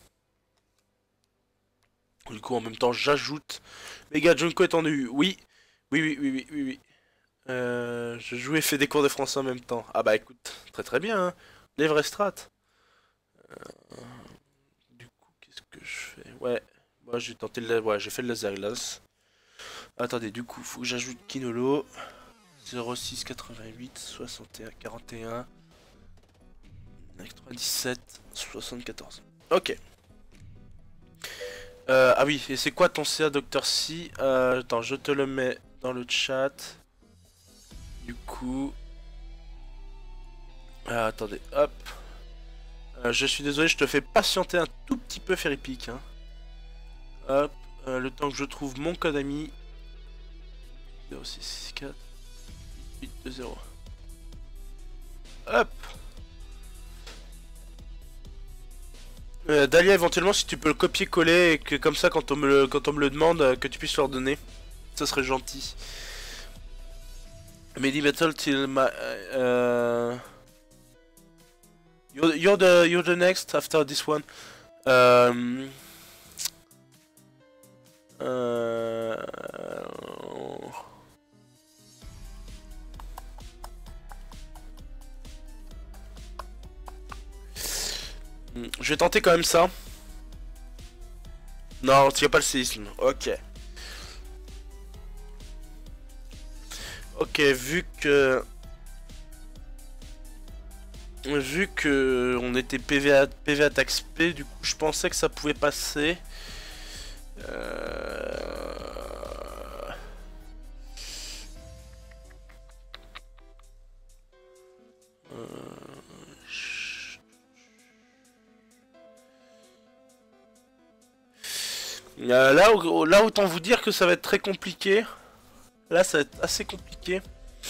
Du coup, en même temps, j'ajoute Mega Junko étendu. Oui. Oui, oui, oui, oui, oui, oui. Je jouais et fait des cours de français en même temps. Ah bah écoute, très très bien, hein. Les vrais strats. Du coup, qu'est-ce que je fais? Ouais, moi j'ai tenté ouais, j'ai fait le laser glace. Attendez, du coup, faut que j'ajoute Kinolo. 06 88 61 41 97 74. Ok. Ah oui, et c'est quoi ton CA Dr. C? Attends, je te le mets dans le chat. Du coup... attendez, hop. Je suis désolé, je te fais patienter un tout petit peu, Fairy Peak. Hein. Hop, le temps que je trouve mon code ami. 0664 820. Hop. Dahlia, éventuellement, si tu peux le copier-coller et que comme ça, quand on me le demande, que tu puisses leur donner. Ça serait gentil. Medimetal till my... You're the next after this one. Je vais tenter quand même ça. Non, il n'y a pas le séisme. Ok. Ok, vu que on était PV attaque SP, du coup je pensais que ça pouvait passer. Là autant vous dire que ça va être très compliqué. Là ça va être assez compliqué.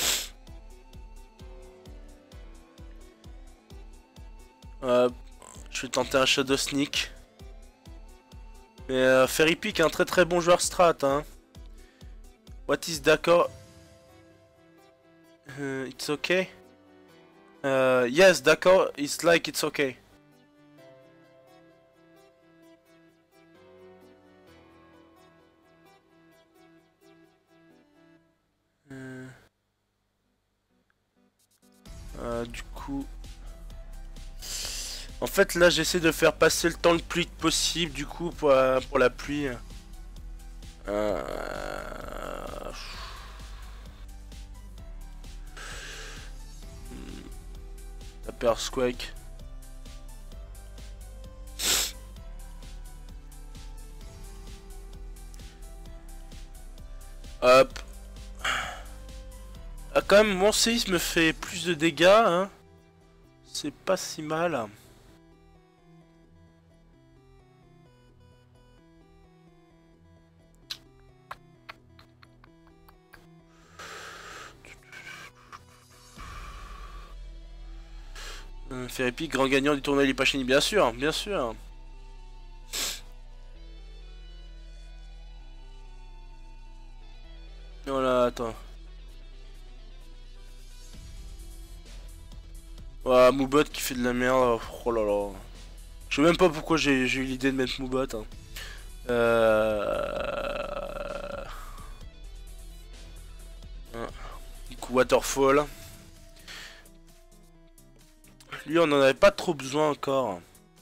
Je vais tenter un Shadow Sneak. Mais Fairy Peak est un très bon joueur strat. Hein. What is d'accord? It's okay. Yes, d'accord. It's like it's okay. Du coup... En fait là j'essaie de faire passer le temps le plus vite possible du coup pour la pluie. Taper Squake. Hop. Ah, quand même mon séisme fait plus de dégâts hein. C'est pas si mal. Fairy Peak, grand gagnant du tournoi Lipachini, bien sûr, bien sûr. Voilà, attends. Ouah, Moobot qui fait de la merde, oh là là. Je sais même pas pourquoi j'ai eu l'idée de mettre Moobot. Hein. Du coup, Waterfall. Lui, on en avait pas trop besoin encore.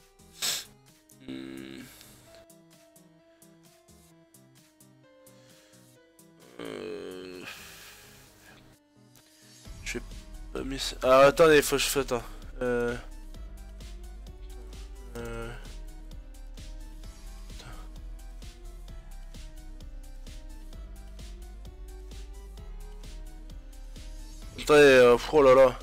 Je vais pas mis... Ah, attendez, faut que je fasse... Attends. Attendez, oh là là.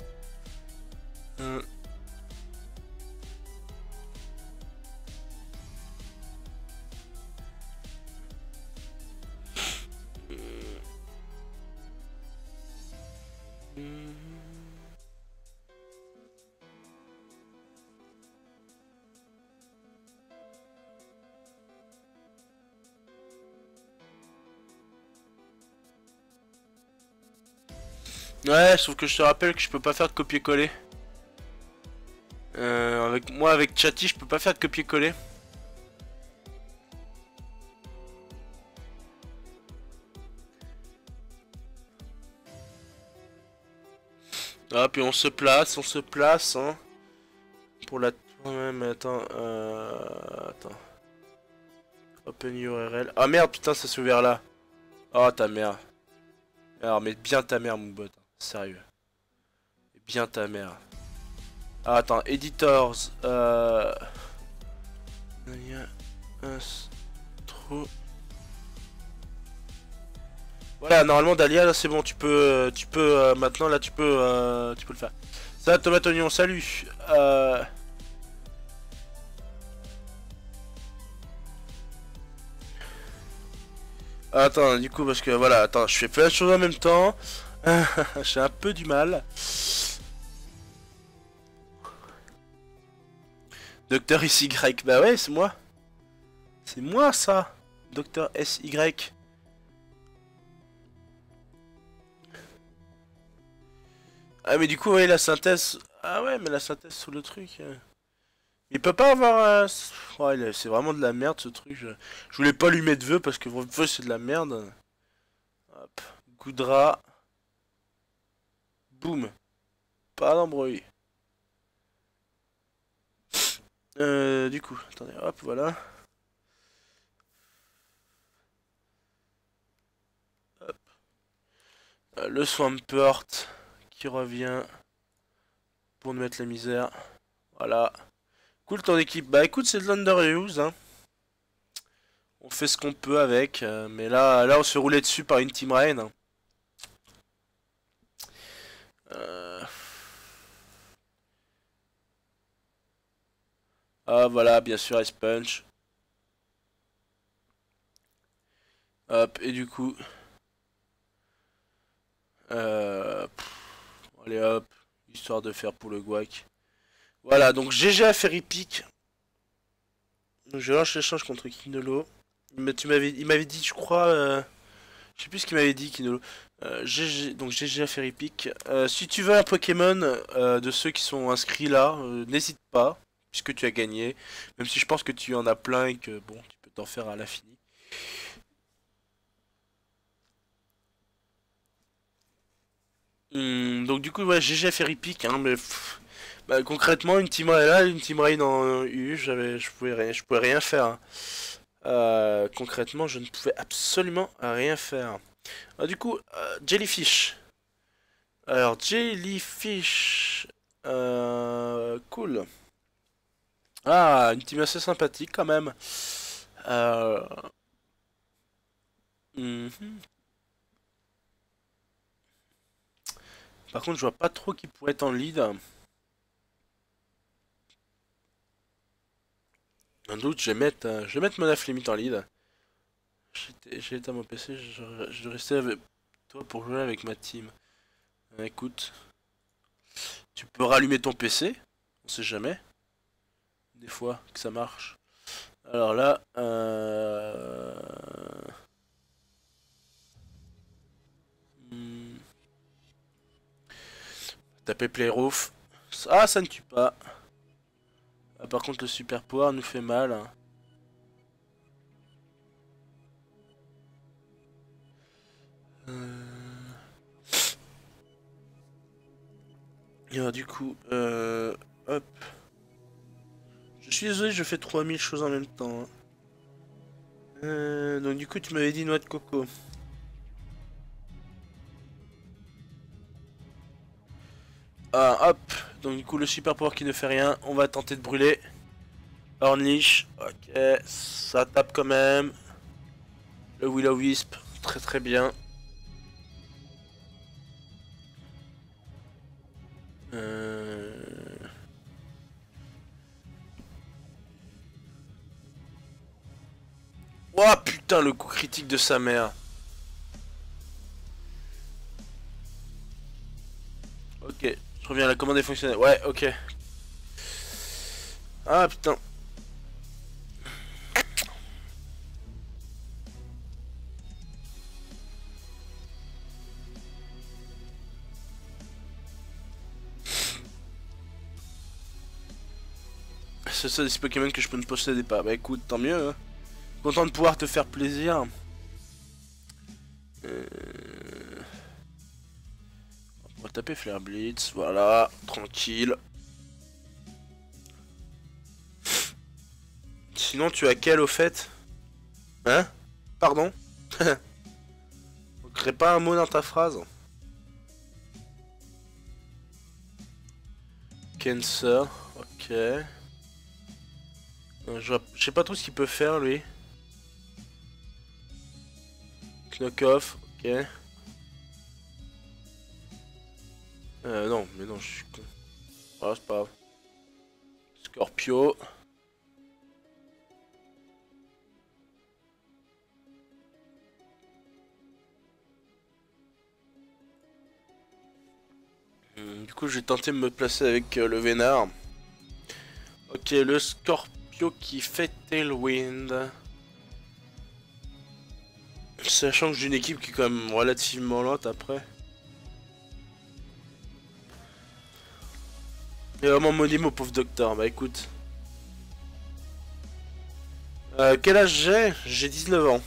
Ouais, sauf que je te rappelle que je peux pas faire de copier-coller. Avec Chatty, je peux pas faire de copier-coller. Ah, puis on se place, hein. Pour la... Ouais, mais attends, attends. Open URL. Ah merde, putain, ça s'est ouvert là. Oh, ta mère. Alors, mais bien ta mère, mon bot. Sérieux. Bien ta mère. Ah, attends, editors. Voilà, normalement Dahlia, là c'est bon, tu peux maintenant là tu peux le faire. Ça, tomate oignon, salut. Attends, du coup parce que voilà, attends, je fais plein de choses en même temps. J'ai un peu du mal. Docteur SY, bah ouais, c'est moi. C'est moi ça. Docteur SY. Ah mais du coup ouais la synthèse. Ah ouais mais la synthèse sous le truc. Il peut pas avoir ouais, c'est vraiment de la merde ce truc. Je voulais pas lui mettre vœux parce que vœux c'est de la merde. Hop. Goudra. Boum. Pas d'embrouille. Du coup, attendez, hop, voilà. Le Swampert qui revient pour nous mettre la misère. Voilà. Cool ton équipe. Bah écoute, c'est de l'underuse, hein. On fait ce qu'on peut avec. Mais là, on se fait rouler dessus par une Team Rain, hein. Euh, Ah voilà, bien sûr, Ice Punch. Hop, et du coup... allez hop, histoire de faire pour le guac. Voilà, donc GG à Fairy Peak. Donc je lance l'échange contre Kinolo. Il m'avait dit, je crois... je sais plus ce qu'il m'avait dit, Kinolo. GG, donc GG à Fairy Peak. Si tu veux un Pokémon de ceux qui sont inscrits là, n'hésite pas, puisque tu as gagné. Même si je pense que tu en as plein et que bon, tu peux t'en faire à l'infini. Donc du coup, ouais, GG à Fairy Peak, hein, mais bah, concrètement, une Team Rain là, une Team Rain en U, je pouvais rien faire, hein. Concrètement, je ne pouvais absolument rien faire. Ah, du coup, Jellyfish. Alors, Jellyfish. Cool. Ah, une team assez sympathique quand même. Euh, mhm. Par contre, je vois pas trop qui pourrait être en lead. Un doute, je vais mettre Monaf Limite en lead. J'ai été à mon PC, je restais avec toi pour jouer avec ma team. Écoute, tu peux rallumer ton PC, on sait jamais. Des fois que ça marche. Alors là, hmm, taper Playroof. Ah, ça ne tue pas. Ah, par contre, le super pouvoir nous fait mal, hein. Et alors, du coup, hop. Je suis désolé, je fais 3000 choses en même temps, hein. Donc du coup, tu m'avais dit noix de coco. Ah, hop. Donc du coup, le super pouvoir qui ne fait rien. On va tenter de brûler. Ornish. Ok. Ça tape quand même. Le Will-O-Wisp. Très très bien. Euh... Oh putain, le coup critique de sa mère. Ok. Je reviens, la commande est fonctionnelle. Ouais, ok. Ah putain. C'est ça, des Pokémon que je peux ne posséder pas. Bah écoute, tant mieux, hein. Content de pouvoir te faire plaisir. On va taper Flare Blitz, voilà, tranquille. Sinon, tu as quel au fait? Hein? Pardon? On crée pas un mot dans ta phrase? Cancer, ok. Je sais pas trop ce qu'il peut faire lui. Knock off, ok. Non, mais non, je suis con. Ah, c'est pas grave. Scorpio. Du coup, je vais tenter de me placer avec le Vénard. Ok, le Scorpio qui fait Tailwind. Sachant que j'ai une équipe qui est quand même relativement lente après. Et vraiment maudit mon pauvre docteur, bah écoute. Quel âge j'ai? J'ai 19 ans.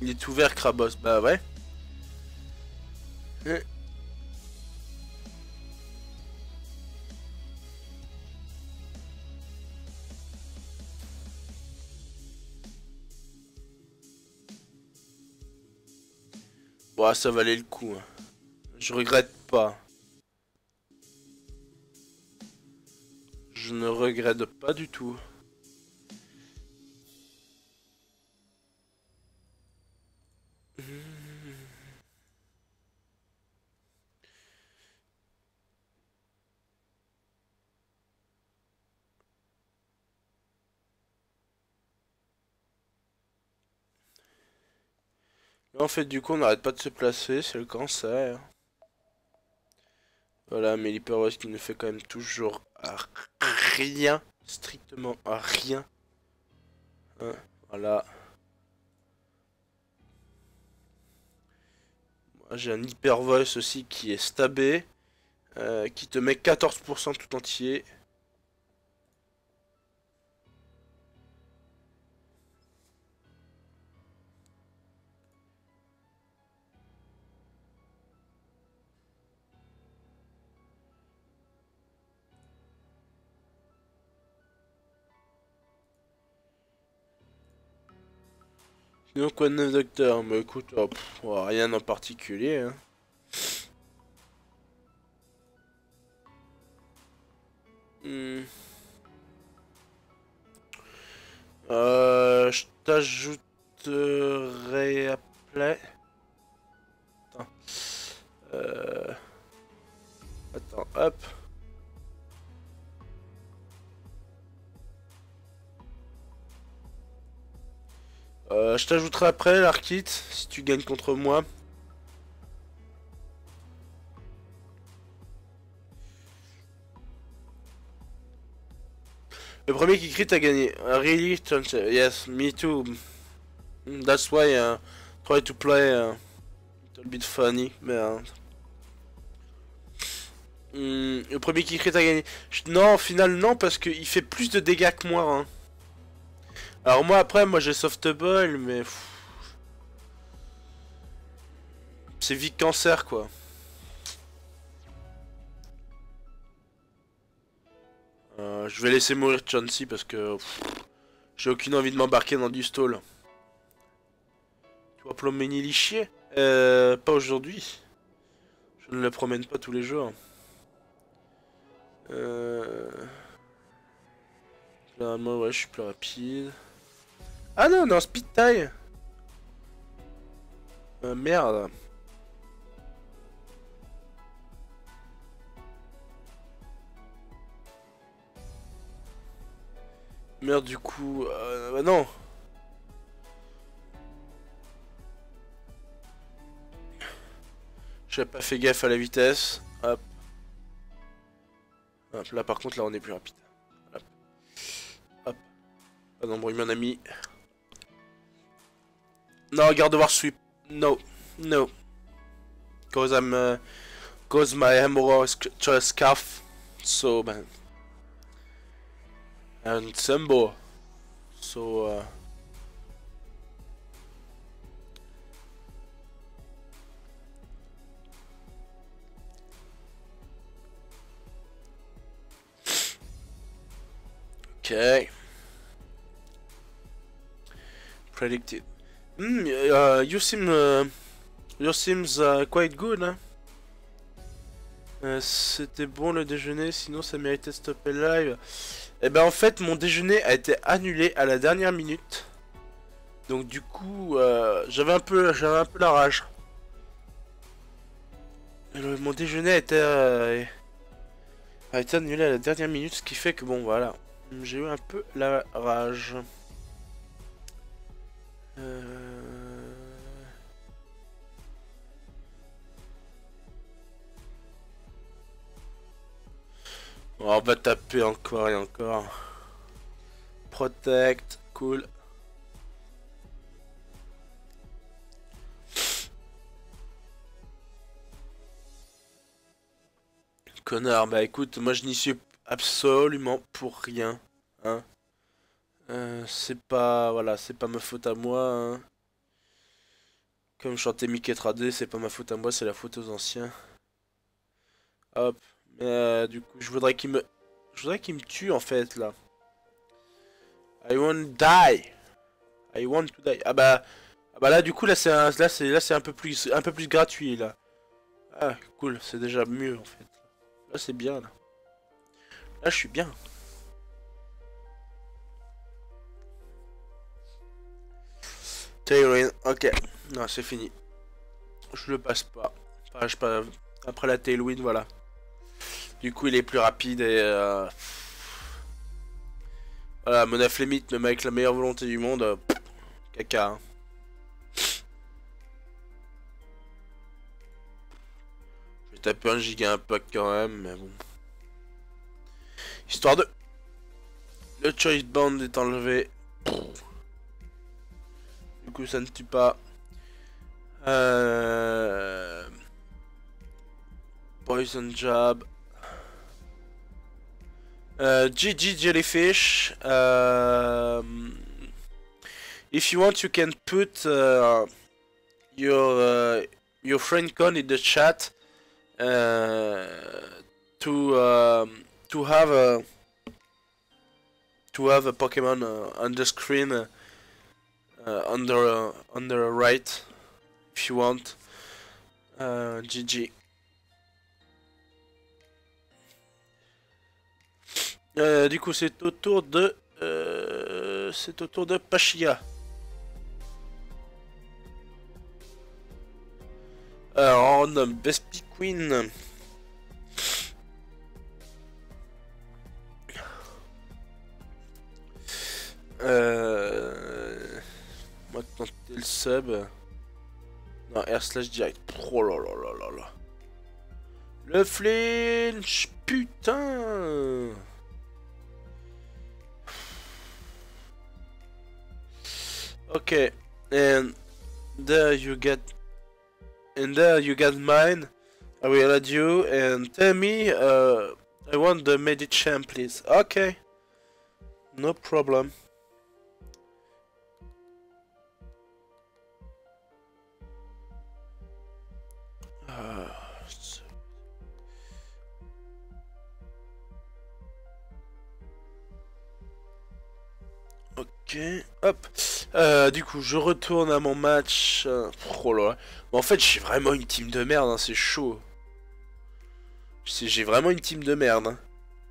Il est ouvert, Krabos. Bah ouais. Bon, ça valait le coup. Hein. Je regrette pas. Je ne regrette pas du tout. En fait, du coup, on n'arrête pas de se placer, c'est le cancer. Voilà, mais l'Hyperwest qui ne fait quand même toujours rien, strictement rien. Hein, voilà. Moi, j'ai un Hyper Voice aussi qui est stabé, qui te met 14% tout entier. Sinon, quoi de neuf, docteur? Bah écoute, rien en particulier. Hein. Hmm. Je t'ajouterai après. Attends. Euh... Attends, hop. Je t'ajouterai après, l'Arkit, si tu gagnes contre moi. Le premier qui crit a gagné. Really? Yes, me too. That's why I try to play a little bit funny. Merde. Le premier qui crit a gagné. Non, au final, non, parce qu'il fait plus de dégâts que moi. Hein. Alors moi, après, moi j'ai softball, mais... C'est vite cancer, quoi. Je vais laisser mourir Chauncey parce que... J'ai aucune envie de m'embarquer dans du stall. Tu vois Plomini lichier? Pas aujourd'hui. Je ne le promène pas tous les jours. Généralement, ouais, je suis plus rapide. Ah non, non, speed tie. Merde. Merde, du coup... bah non. J'ai pas fait gaffe à la vitesse. Hop. Hop, là par contre, là on est plus rapide. Hop. Hop. Pas d'embrouille, mon ami. Non, garde voir sweep. No. No. Cause I'm... cause my hemorrhoid scarf. So, man. And Sembo. So, Okay. Predicted. You seems quite good, hein. C'était bon le déjeuner, sinon ça méritait de stopper le live. Et ben en fait, mon déjeuner a été annulé à la dernière minute. Donc du coup, j'avais un peu la rage. Mon déjeuner a été annulé à la dernière minute, ce qui fait que bon voilà, j'ai eu un peu la rage. On va taper encore et encore. Protect, cool. Connard, bah écoute, moi je n'y suis absolument pour rien. Hein. C'est pas, voilà, c'est pas ma faute à moi. Hein. Comme chantait Mickey 3D, c'est pas ma faute à moi, c'est la faute aux anciens. Hop. Du coup, je voudrais qu'il me tue en fait là. I want to die. I want to die. Ah bah là du coup là c'est un peu plus gratuit là. Ah cool, c'est déjà mieux en fait. Là c'est bien là. Là je suis bien. Tailwind, ok. Non, c'est fini. Je le passe pas. Après la Tailwind, voilà. Du coup, il est plus rapide et... Voilà, Monaflémite, même avec la meilleure volonté du monde, caca. Hein. Je vais taper un giga impact quand même, mais bon. Histoire de... Le choice band est enlevé. Du coup, ça ne tue pas. Poison jab. GG Jellyfish. If you want, you can put your friend con in the chat to have a Pokemon on the screen on the right if you want. GG. Du coup, c'est au tour de Pachia. Alors, on nomme Bespy Queen. Maintenant, t'es le sub. Non, R slash direct. Oh là là là là là. Le flinch, putain. Okay, and there you get mine. I will add you and tell me I want the Medichamp please. Okay. No problem. Ok, hop. Du coup, je retourne à mon match. Oh là là. Mais en fait, j'ai vraiment une team de merde, hein, c'est chaud. J'ai vraiment une team de merde. Hein.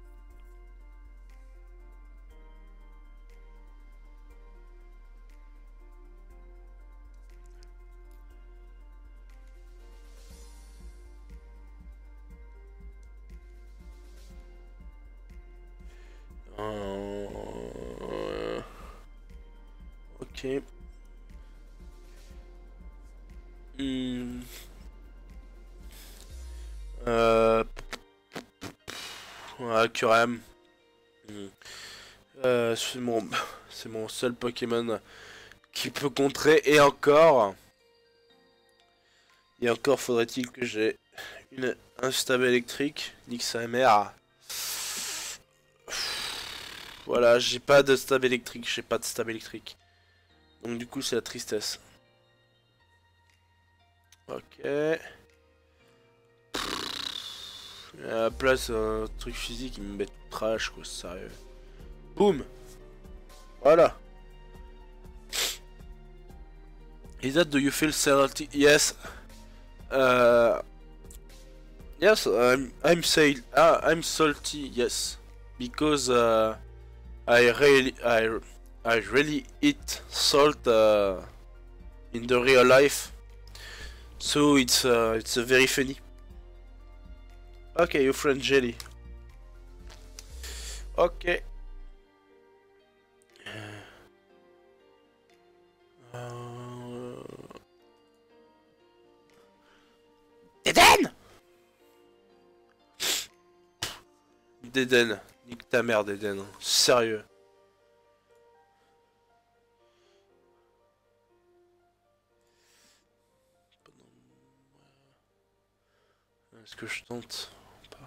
Ok. Hmm. Curem. C'est mon seul Pokémon qui peut contrer et encore. Et encore faudrait-il que j'ai un stab électrique. Nique sa mère. Voilà, j'ai pas de stab électrique, Donc du coup c'est la tristesse. Ok. À la place un truc physique, il me met trash quoi, sérieux. Boum. Voilà. Is that do you feel salty? Yes. Yes, I'm salty. Yes, because I really eat salt in the real life, so it's very funny. Okay, your friend Jelly. Okay. Eden! D'Eden. Nique ta mère d'Eden. Sérieux. Est-ce que je tente pas?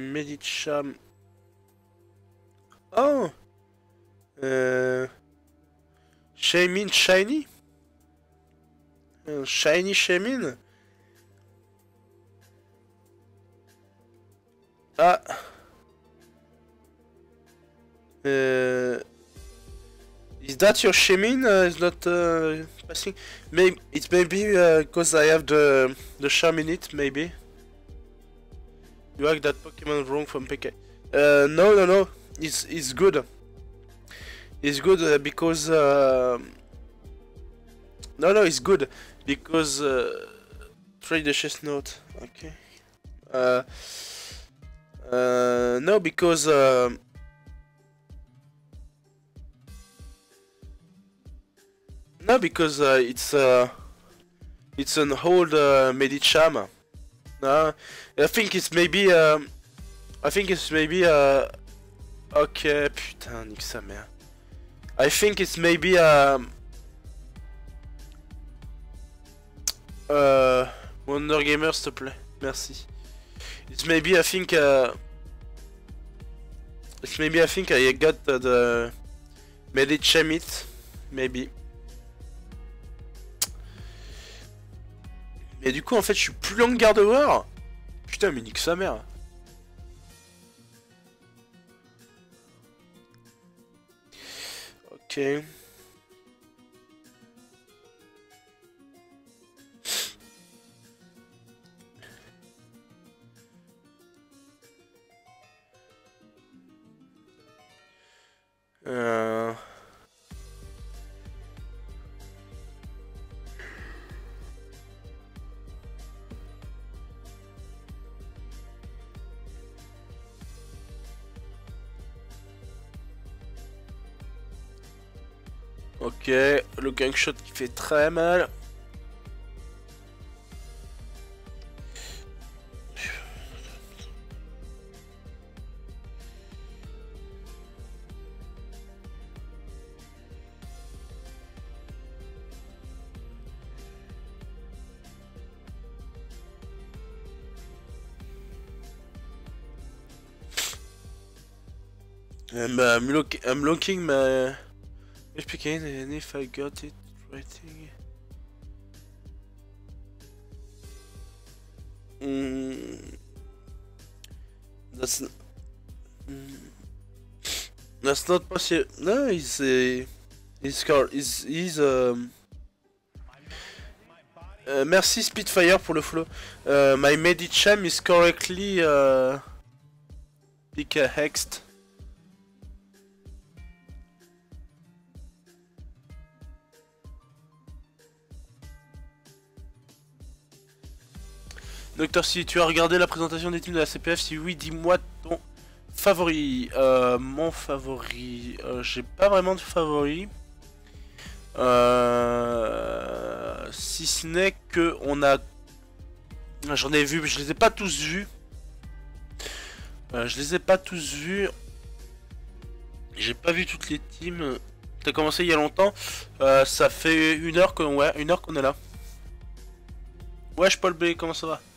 Medicham. Oh Shaymin Shiny? Shiny Shaymin? Ah Is that your Shaymin? Is not passing? Maybe it may be because I have the charm in it, maybe. You hacked that Pokemon wrong from PK. No. It's good. It's good because no, it's good because trade the chestnut. Okay. No, because it's an old Medicham. I think it's maybe ok, putain, nique sa mère. I think it's maybe Wonder Gamer, s'il te plaît, merci. It's maybe I think I got the Medicham it, maybe. Mais du coup en fait je suis plus en garde war. Putain mais nique sa mère. Ok. Ok, le gangshot qui fait très mal. I'm looking my HPK and if I got it writing. That's not possible. No, he's merci Spitfire pour le flow. My Medicham is correctly hexed. Docteur, si tu as regardé la présentation des teams de la CPF, si oui, dis-moi ton favori. Mon favori, j'ai pas vraiment de favori. Si ce n'est que on a, j'en ai vu, je les ai pas tous vus. J'ai pas vu toutes les teams. T'as commencé il y a longtemps. Ça fait une heure qu'on est là. Wesh Paul B, comment ça va?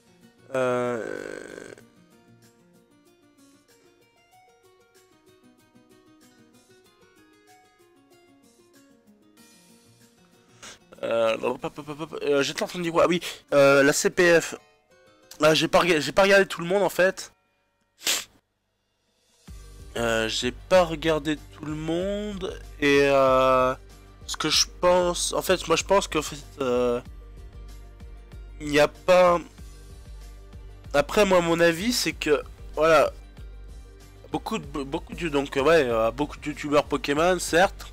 J'étais en train de dire quoi? Ah oui, la CPF. J'ai pas regardé tout le monde en fait. J'ai pas regardé tout le monde et ce que je pense, en fait, moi je pense qu'en fait, il n'y a pas. Après, moi, mon avis, c'est que voilà, beaucoup de youtubeurs Pokémon, certes.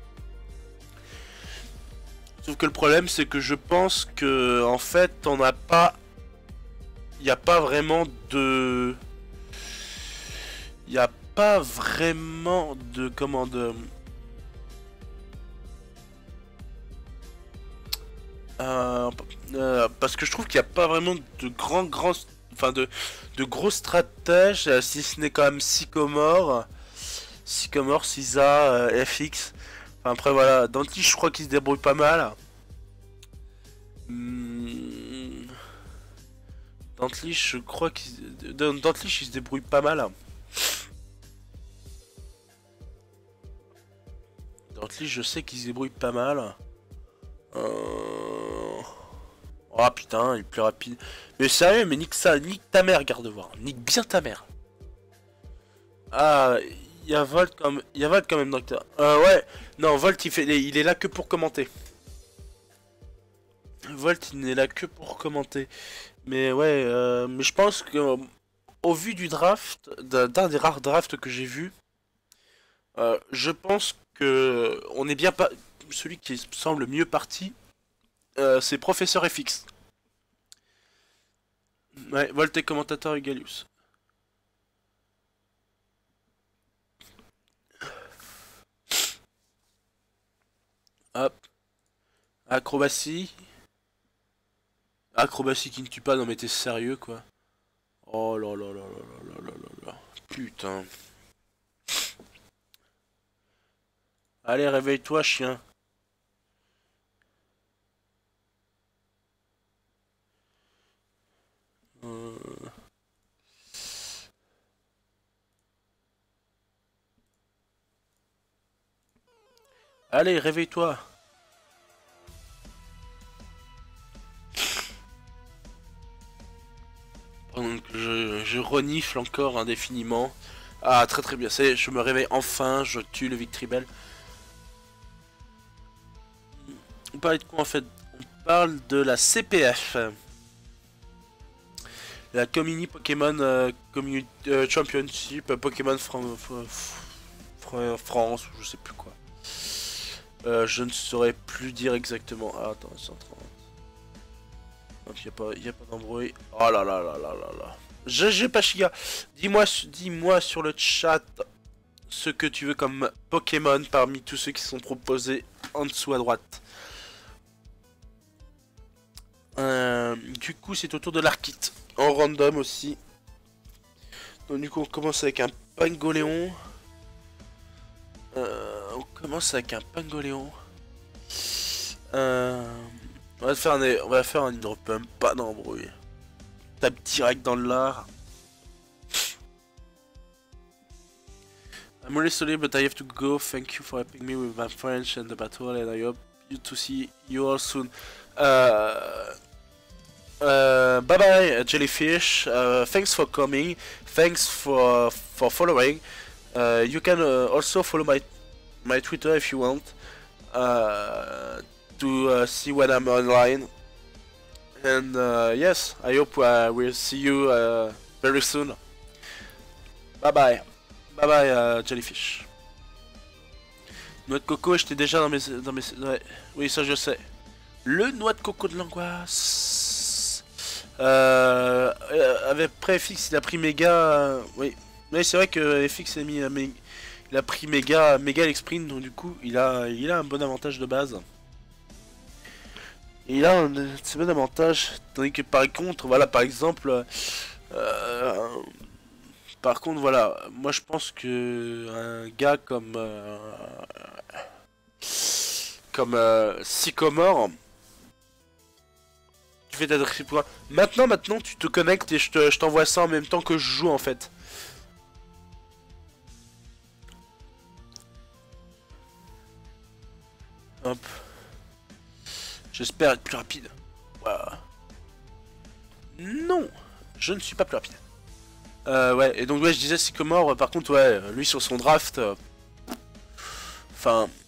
Sauf que le problème, c'est que je pense que en fait, on n'a pas, il n'y a pas vraiment de, il n'y a pas vraiment de comment de. Parce que je trouve qu'il n'y a pas vraiment de enfin de gros stratèges, si ce n'est quand même Sycomore, Sisa, FX. Enfin, après voilà, Danti je crois qu'il se débrouille pas mal. Dantlish, je crois Dantlish, il se débrouille pas mal. Dantlish, je sais qu'il se débrouille pas mal. Oh putain, il est plus rapide. Mais sérieux, mais nique ça, nique ta mère, garde-voir. Nique bien ta mère. Ah, il y a Volt comme, il y a Volt quand même, docteur. Ouais, non, Volt il est là que pour commenter. Volt il n'est là que pour commenter. Mais ouais, mais je pense que au vu du draft, d'un des rares drafts que j'ai vu, je pense que on est bien pas celui qui semble mieux parti, c'est Professeur FX. Ouais, Volt est commentateur Egalius. Hop, acrobatie. Acrobatie qui ne tue pas, non mais t'es sérieux quoi. Oh là là là là là là là là là. Putain. Allez, réveille-toi, chien. Euh, Allez, réveille-toi. Pendant que je renifle encore indéfiniment. Ah, très très bien. Je me réveille enfin, je tue le Victreebel. On parlait de quoi en fait? On parle de la CPF. La Comini Pokémon Championship Pokémon France, ou je sais plus quoi. Je ne saurais plus dire exactement. Ah, attends, 130. Il n'y a pas d'embrouille. Oh là là là là là là. GG Pachiga, dis-moi sur le chat ce que tu veux comme Pokémon parmi tous ceux qui sont proposés en dessous à droite. Du coup, c'est au tour de l'Arkite. En random aussi. Donc du coup, on commence avec un Pangoléon. On commence avec un Pangoléon. On va faire un hydropump, pas d'embrouille. Tape direct dans le lard. I'm really sorry, but I have to go. Thank you for helping me with my French and the battle, and I hope to see you all soon. Bye bye, Jellyfish. Thanks for coming. Thanks for following. You can also follow my Twitter if you want to see when I'm online. And yes, I hope we'll see you very soon. Bye bye. Bye bye, Jellyfish. Noix de coco, j'étais déjà dans mes... Ouais. Oui, ça je sais. Le noix de coco de l'angoisse. Avec après FX, il a pris méga... oui. Mais c'est vrai que FX a mis... il a pris méga l'exprint, donc du coup, il a un bon avantage de base. Et il a un assez bon avantage, tandis que par contre, voilà, par exemple... par contre, voilà, moi je pense que un gars comme Sycomore, tu fais ta pour maintenant tu te connectes et je t'envoie ça en même temps que je joue en fait. Hop. J'espère être plus rapide. Voilà. Non, je ne suis pas plus rapide. Ouais, et donc ouais, je disais Sycomore, par contre, ouais, lui sur son draft... Enfin...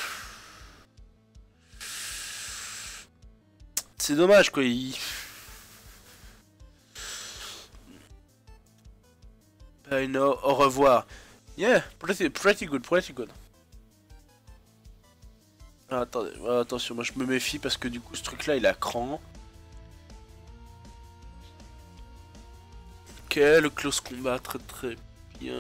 c'est dommage, quoi, I know, au revoir. Yeah, pretty good, pretty good. Ah, attendez, attention, moi je me méfie parce que du coup ce truc là il a cran. Ok, le close combat, très très bien.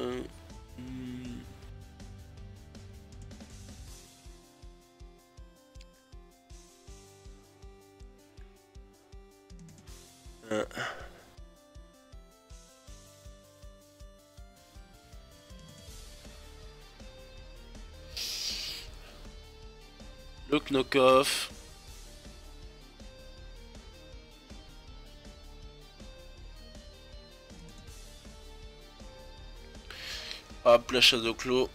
Le knock-off. Hop, la Shadow Claw.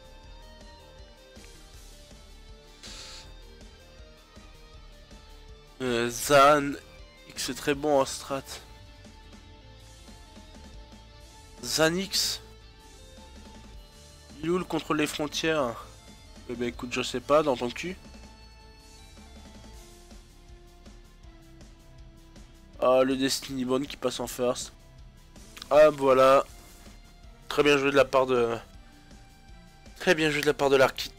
Zan. X est très bon en strat. Zanix. Il est où le contrôle des frontières? Eh ben écoute, je sais pas, dans ton cul. Ah, le Destiny Bond qui passe en first. Ah, voilà. Très bien joué de la part de... Très bien joué de la part de l'Arkit.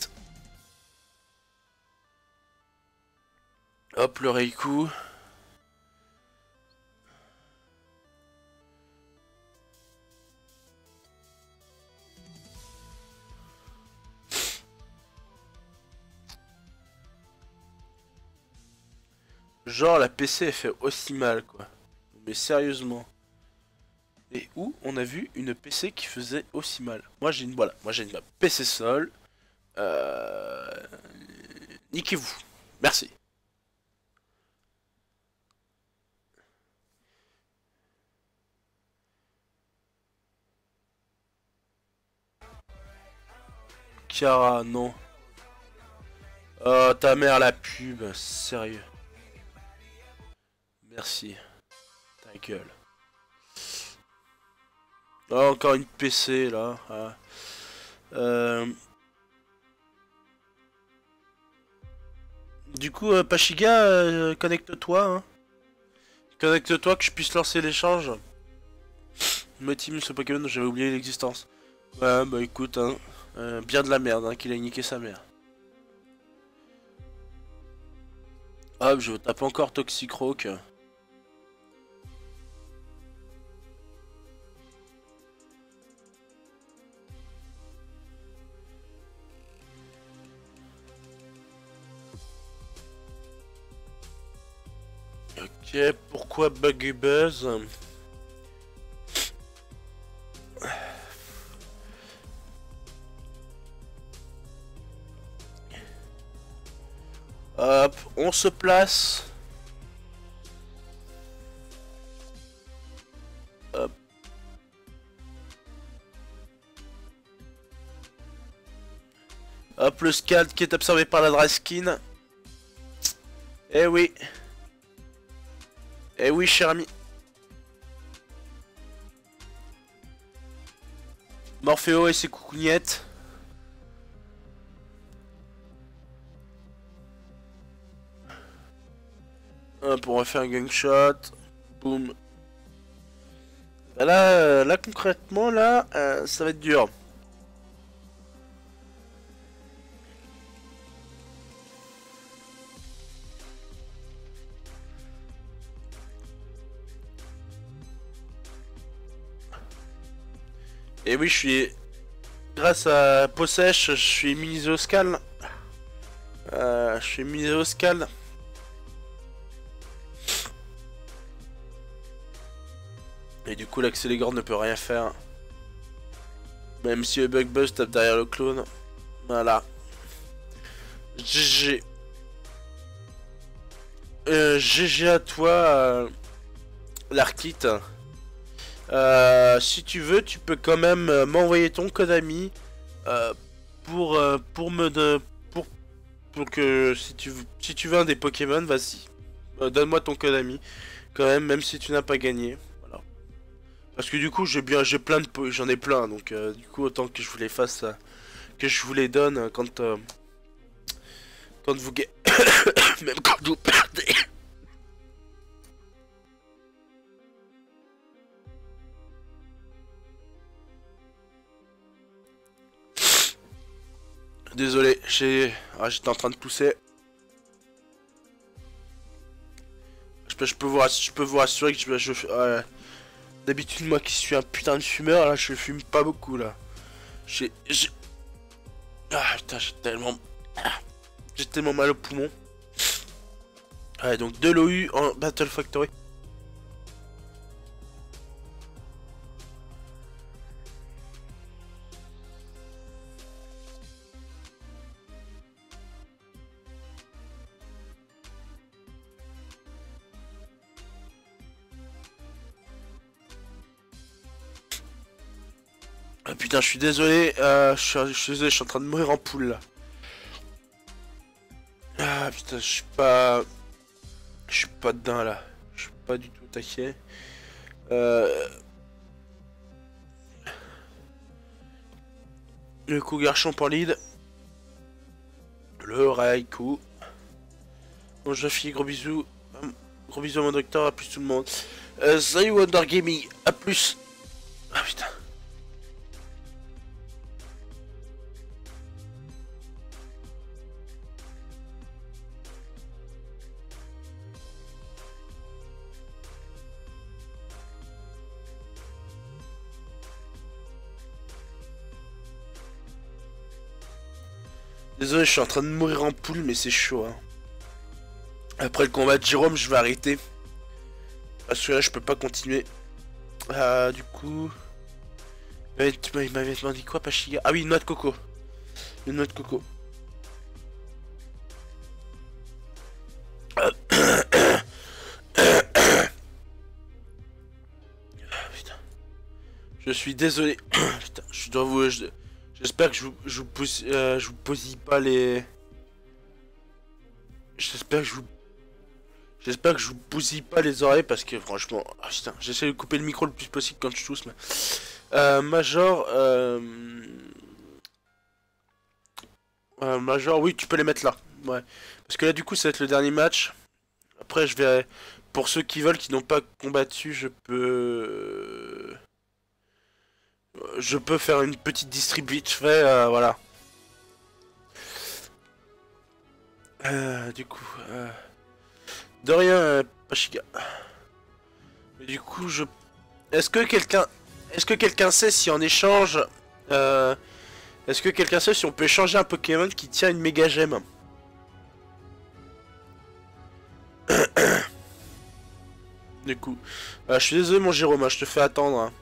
Hop, le Reiku. Genre la PC elle fait aussi mal quoi. Mais sérieusement. Et où on a vu une PC qui faisait aussi mal? Moi j'ai une voilà, moi j'ai une PC Sol. Euh... Niquez-vous. Merci. Chiara, non. Oh ta mère la pub, sérieux. Merci. Ta gueule. Oh, encore une PC là. Ah. Du coup, Pachiga, connecte-toi. Hein. Connecte-toi que je puisse lancer l'échange. Me team ce Pokémon dont j'avais oublié l'existence. Ouais, bah écoute, hein, bien de la merde hein, qu'il a niqué sa mère. Hop, je tape encore Toxicroak. Ok, pourquoi Buggy Buzz? Hop, on se place. Hop. Hop, le Scald qui est absorbé par la Draskin. Eh oui. Eh oui, cher ami. Morphéo et ses coucougnettes. Hop, on va faire un gunshot. Boum. Bah là, là concrètement, là, ça va être dur. Et oui, je suis... Grâce à Possèche, je suis immunisé au Scal. Je suis immunisé au Scal. Et du coup, l'Accélégore ne peut rien faire. Même si le Bug Buzz tape derrière le clone. Voilà. GG. GG à toi, l'Arclite. Si tu veux, tu peux quand même m'envoyer ton code ami pour me pour que si tu veux un des Pokémon, vas-y, donne-moi ton code ami quand même si tu n'as pas gagné. Voilà. Parce que du coup j'ai plein de j'en ai plein donc du coup autant que je vous les fasse que je vous les donne quand vous même quand vous perdez. Désolé, j'étais en train de pousser. Je peux vous rassurer que d'habitude moi qui suis un putain de fumeur, là je fume pas beaucoup là. Ah putain, j'ai tellement mal au poumon. Ouais, donc de l'OU en Battle Factory. Ah, putain, je suis désolé, je suis désolé, je suis en train de mourir en poule là. Ah putain, je suis pas... Je suis pas dedans là. Je suis pas du tout taquet. Le coup garçon pour lead. Le Raikou. Bon, je fille, gros bisous. Gros bisous à mon docteur, à plus tout le monde. Salut Wonder Gaming, à plus. Ah putain. Désolé, je suis en train de mourir en poule, mais c'est chaud. Hein. Après le combat de Jérôme, je vais arrêter. Parce que là, je peux pas continuer. Du coup... Il m'avait demandé quoi, Pachiga? Ah oui, noix de coco. Une noix de coco. Putain. Je suis désolé. Putain, je dois vous... J'espère que je vous posille pas les... J'espère que je vous bousille pas les oreilles parce que franchement... Ah, putain, j'essaie de couper le micro le plus possible quand je tousse, mais... Major... Major, oui, tu peux les mettre là. Ouais. Parce que là, du coup, ça va être le dernier match. Après, je vais... Pour ceux qui veulent, qui n'ont pas combattu, je peux... Je peux faire une petite distrib vite fait, voilà. Du coup... De rien, Pachiga. Mais du coup, je... Est-ce que quelqu'un... Est-ce que quelqu'un sait si en échange... Est-ce que quelqu'un sait si on peut échanger un Pokémon qui tient une méga gemme? Du coup... je suis désolé mon Jérôme, hein, je te fais attendre. Hein.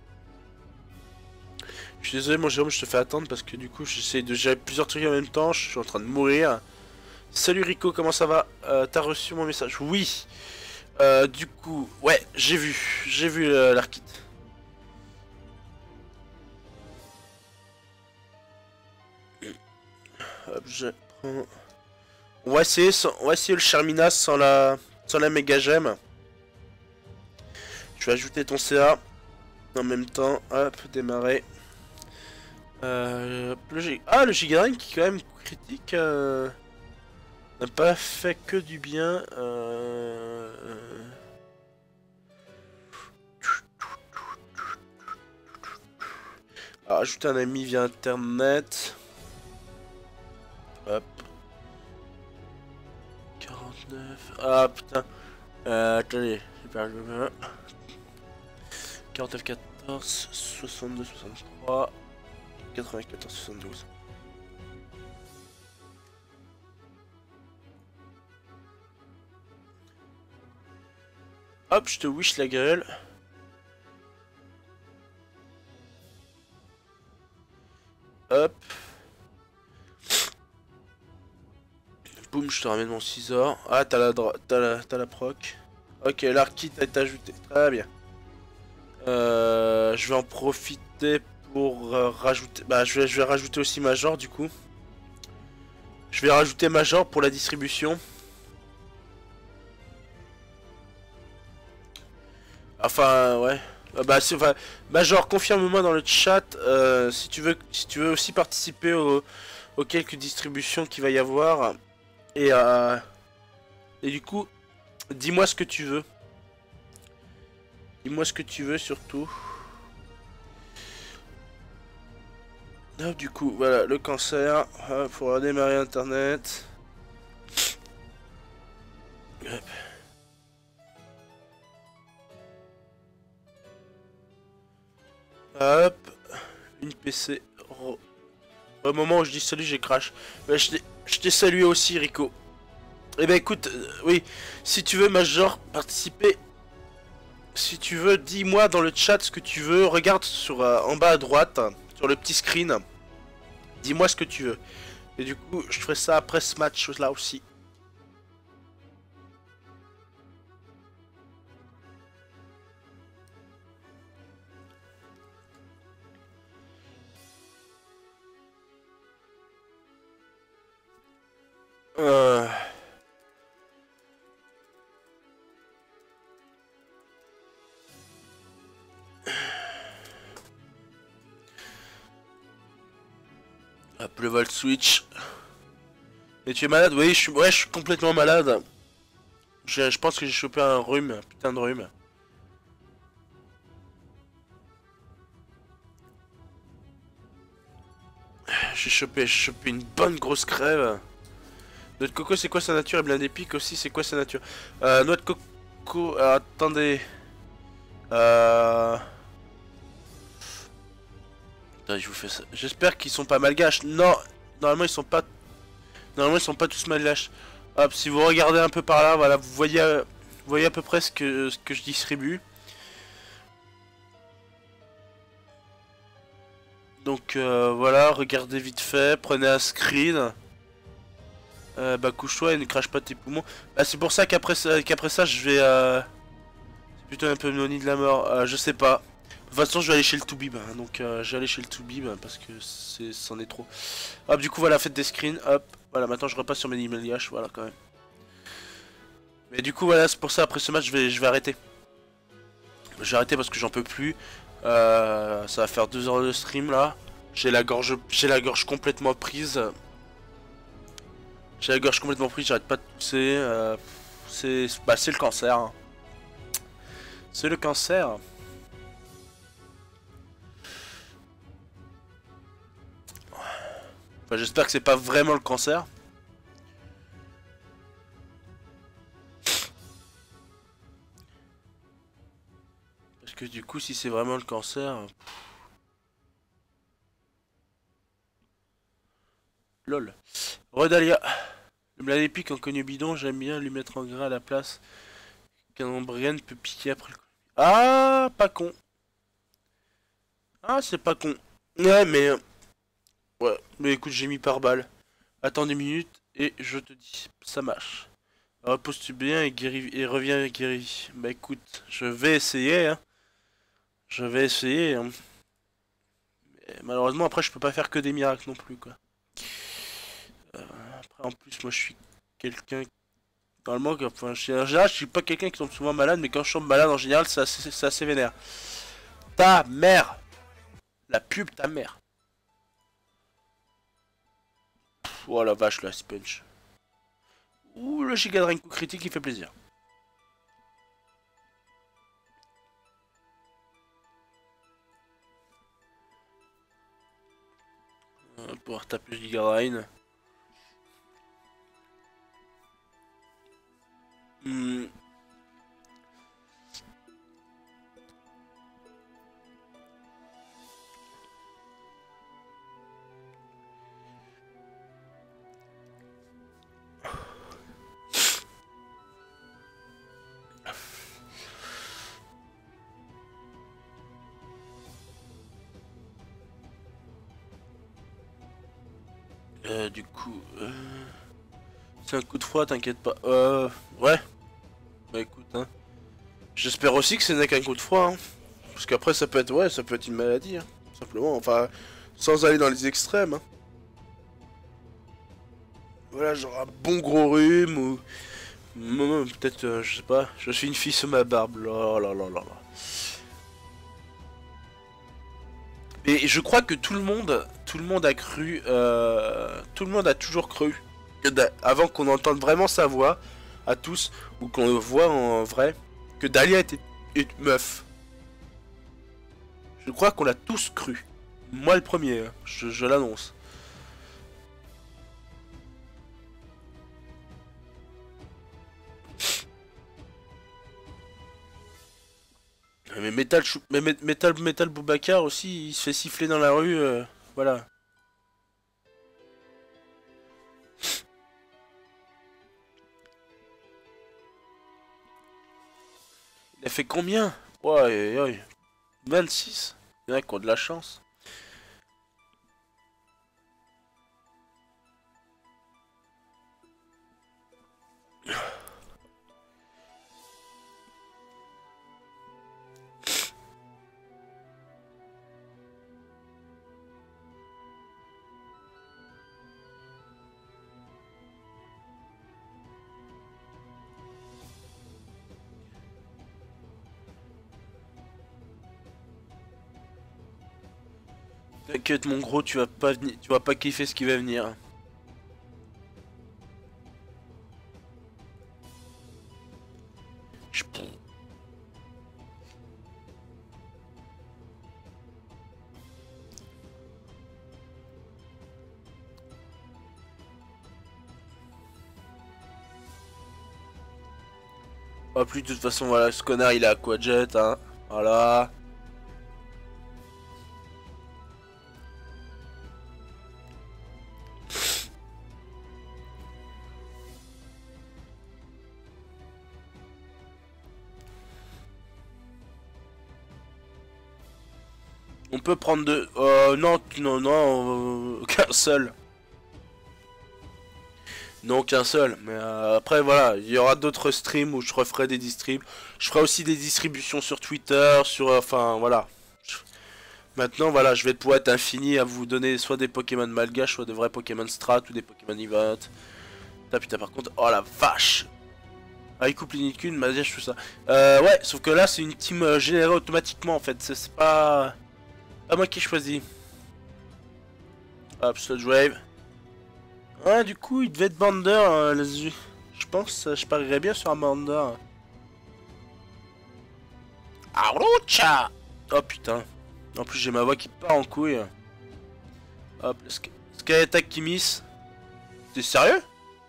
Je suis désolé mon Jérôme, je te fais attendre parce que du coup j'essaie de gérer plusieurs trucs en même temps, je suis en train de mourir. Salut Rico, comment ça va? T'as reçu mon message? Oui. Du coup, ouais, j'ai vu l'Arkit. Hop, je prends... On va essayer le Charminas sans la méga gemme. Je vais ajouter ton CA en même temps. Hop, démarrer. Le Gigadrain qui quand même critique n'a pas fait que du bien. Alors, ajouter un ami via internet. Hop. 49. Ah putain. Attendez, j'ai perdu. 49, 14, 62, 63. 94, 72. Hop, je te wish la gueule. Hop. Boum, je te ramène mon scissor. Ah, t'as la proc. Ok, l'Arkit est ajouté. Très bien. Je vais en profiter pour rajouter... Bah, je vais rajouter aussi Major, du coup. Je vais rajouter Major pour la distribution. Enfin, ouais. Bah, enfin, Major, confirme-moi dans le chat si tu veux aussi participer aux quelques distributions qu'il va y avoir. Et du coup, dis-moi ce que tu veux. Dis-moi ce que tu veux surtout. Hop, du coup, voilà, le cancer. Hop, faut redémarrer internet. Hop. Hop. Une PC. Au moment où je dis salut, j'ai crash. Bah, je t'ai salué aussi, Rico. Eh ben écoute, oui, si tu veux, Major, participer. Si tu veux, dis-moi dans le chat ce que tu veux. Regarde sur en bas à droite, sur le petit screen. Dis-moi ce que tu veux. Et du coup, je ferai ça après ce match là aussi. Euh... Hop, le Volt Switch. Et tu es malade? Oui, je suis complètement malade. Je pense que j'ai chopé un rhume, un putain de rhume. J'ai chopé une bonne grosse crève. Noix de coco, c'est quoi sa nature? Et bien des pics aussi, c'est quoi sa nature? Noix de coco, attendez. Euh... Attends, je vous fais ça. J'espère qu'ils sont pas malgaches. Non, normalement ils sont pas. Normalement ils sont pas tous malgaches. Hop, si vous regardez un peu par là, voilà, vous voyez à peu près ce que je distribue. Donc voilà, regardez vite fait, prenez un screen. Bah couche-toi et ne crache pas tes poumons. Bah c'est pour ça qu'après ça je vais... C'est plutôt un peu pneumonie de la mort, je sais pas. De toute façon je vais aller chez le Toubib, hein, donc je vais aller chez le Toubib parce que c'en est trop. Hop, du coup voilà, faites des screens, hop. Voilà, maintenant je repasse sur mes emails, voilà quand même. Mais du coup voilà, c'est pour ça après ce match je vais arrêter. Je vais arrêter parce que j'en peux plus. Ça va faire 2 heures de stream là. J'ai la gorge complètement prise. J'ai la gorge complètement prise, j'arrête pas de tousser. C'est le cancer. Hein. C'est le cancer. Enfin, j'espère que c'est pas vraiment le cancer. Parce que du coup, si c'est vraiment le cancer... Lol. Redalia. Le bled épique en connu bidon, j'aime bien lui mettre en gras à la place. Qu'un Brian peut piquer après le coup. Ah, pas con. Ah, c'est pas con. Ouais, mais... Ouais, mais écoute, j'ai mis par balle. Attends 2 minutes et je te dis, ça marche. Repose-tu bien et, et reviens guéri. Bah écoute, je vais essayer, hein. Je vais essayer, hein. Mais malheureusement, après, je peux pas faire que des miracles non plus, quoi. Après, en plus, moi, je suis quelqu'un... Normalement, enfin, en général, je suis pas quelqu'un qui tombe souvent malade, mais quand je tombe malade, en général, c'est assez vénère. Ta mère! La pub, ta mère. Oh la vache, le sponge. Ouh, le giga drain coup critique, il fait plaisir. On va pouvoir taper le giga drain. Hmm. Du coup... C'est un coup de froid, t'inquiète pas. Ouais. Bah écoute, hein. J'espère aussi que ce n'est qu'un coup de froid, hein. Parce qu'après, ça peut être... Ouais, ça peut être une maladie, hein. Simplement, enfin... Sans aller dans les extrêmes, hein. Voilà, genre un bon gros rhume ou... Peut-être, je sais pas, je suis une fille sous ma barbe. Là, là, là, là, là. Et je crois que tout le monde a cru, tout le monde a toujours cru, que avant qu'on entende vraiment sa voix, à tous, ou qu'on le voit en vrai, que Dahlia était une meuf. Je crois qu'on l'a tous cru. Moi le premier, hein, je l'annonce. Mais Metal Boubacar aussi, il se fait siffler dans la rue, voilà. Il a fait combien? Ouais, ouais, 26. Il y en a qui ont de la chance. T'inquiète mon gros, tu vas pas venir, tu vas pas kiffer ce qui va venir. Je- Oh, plus de toute façon, voilà, ce connard il est aquajet, hein. Voilà. On peut prendre deux. Non, non, non, qu'un seul. Non, qu'un seul. Mais après, voilà, il y aura d'autres streams où je referai des distribs. Je ferai aussi des distributions sur Twitter, sur. Enfin, voilà. Maintenant, voilà, je vais pouvoir être infini à vous donner soit des Pokémon malgaches, soit des vrais Pokémon Strat ou des Pokémon Event. Putain, putain, par contre, oh la vache! Ah, il coupe les Nitkun, Malgage, tout ça. Ouais, sauf que là, c'est une team générée automatiquement en fait. C'est pas moi qui choisis. Hop, Sludge Wave. Ouais, du coup, il devait être Bander. Je pense, je parierais bien sur un Bander. Aroucha! Oh putain. En plus, j'ai ma voix qui part en couille. Hop, Sky Attack qui miss. T'es sérieux?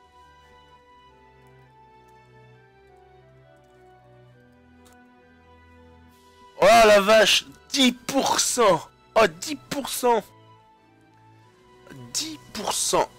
Oh la vache! 10%! Oh, 10%! 10%!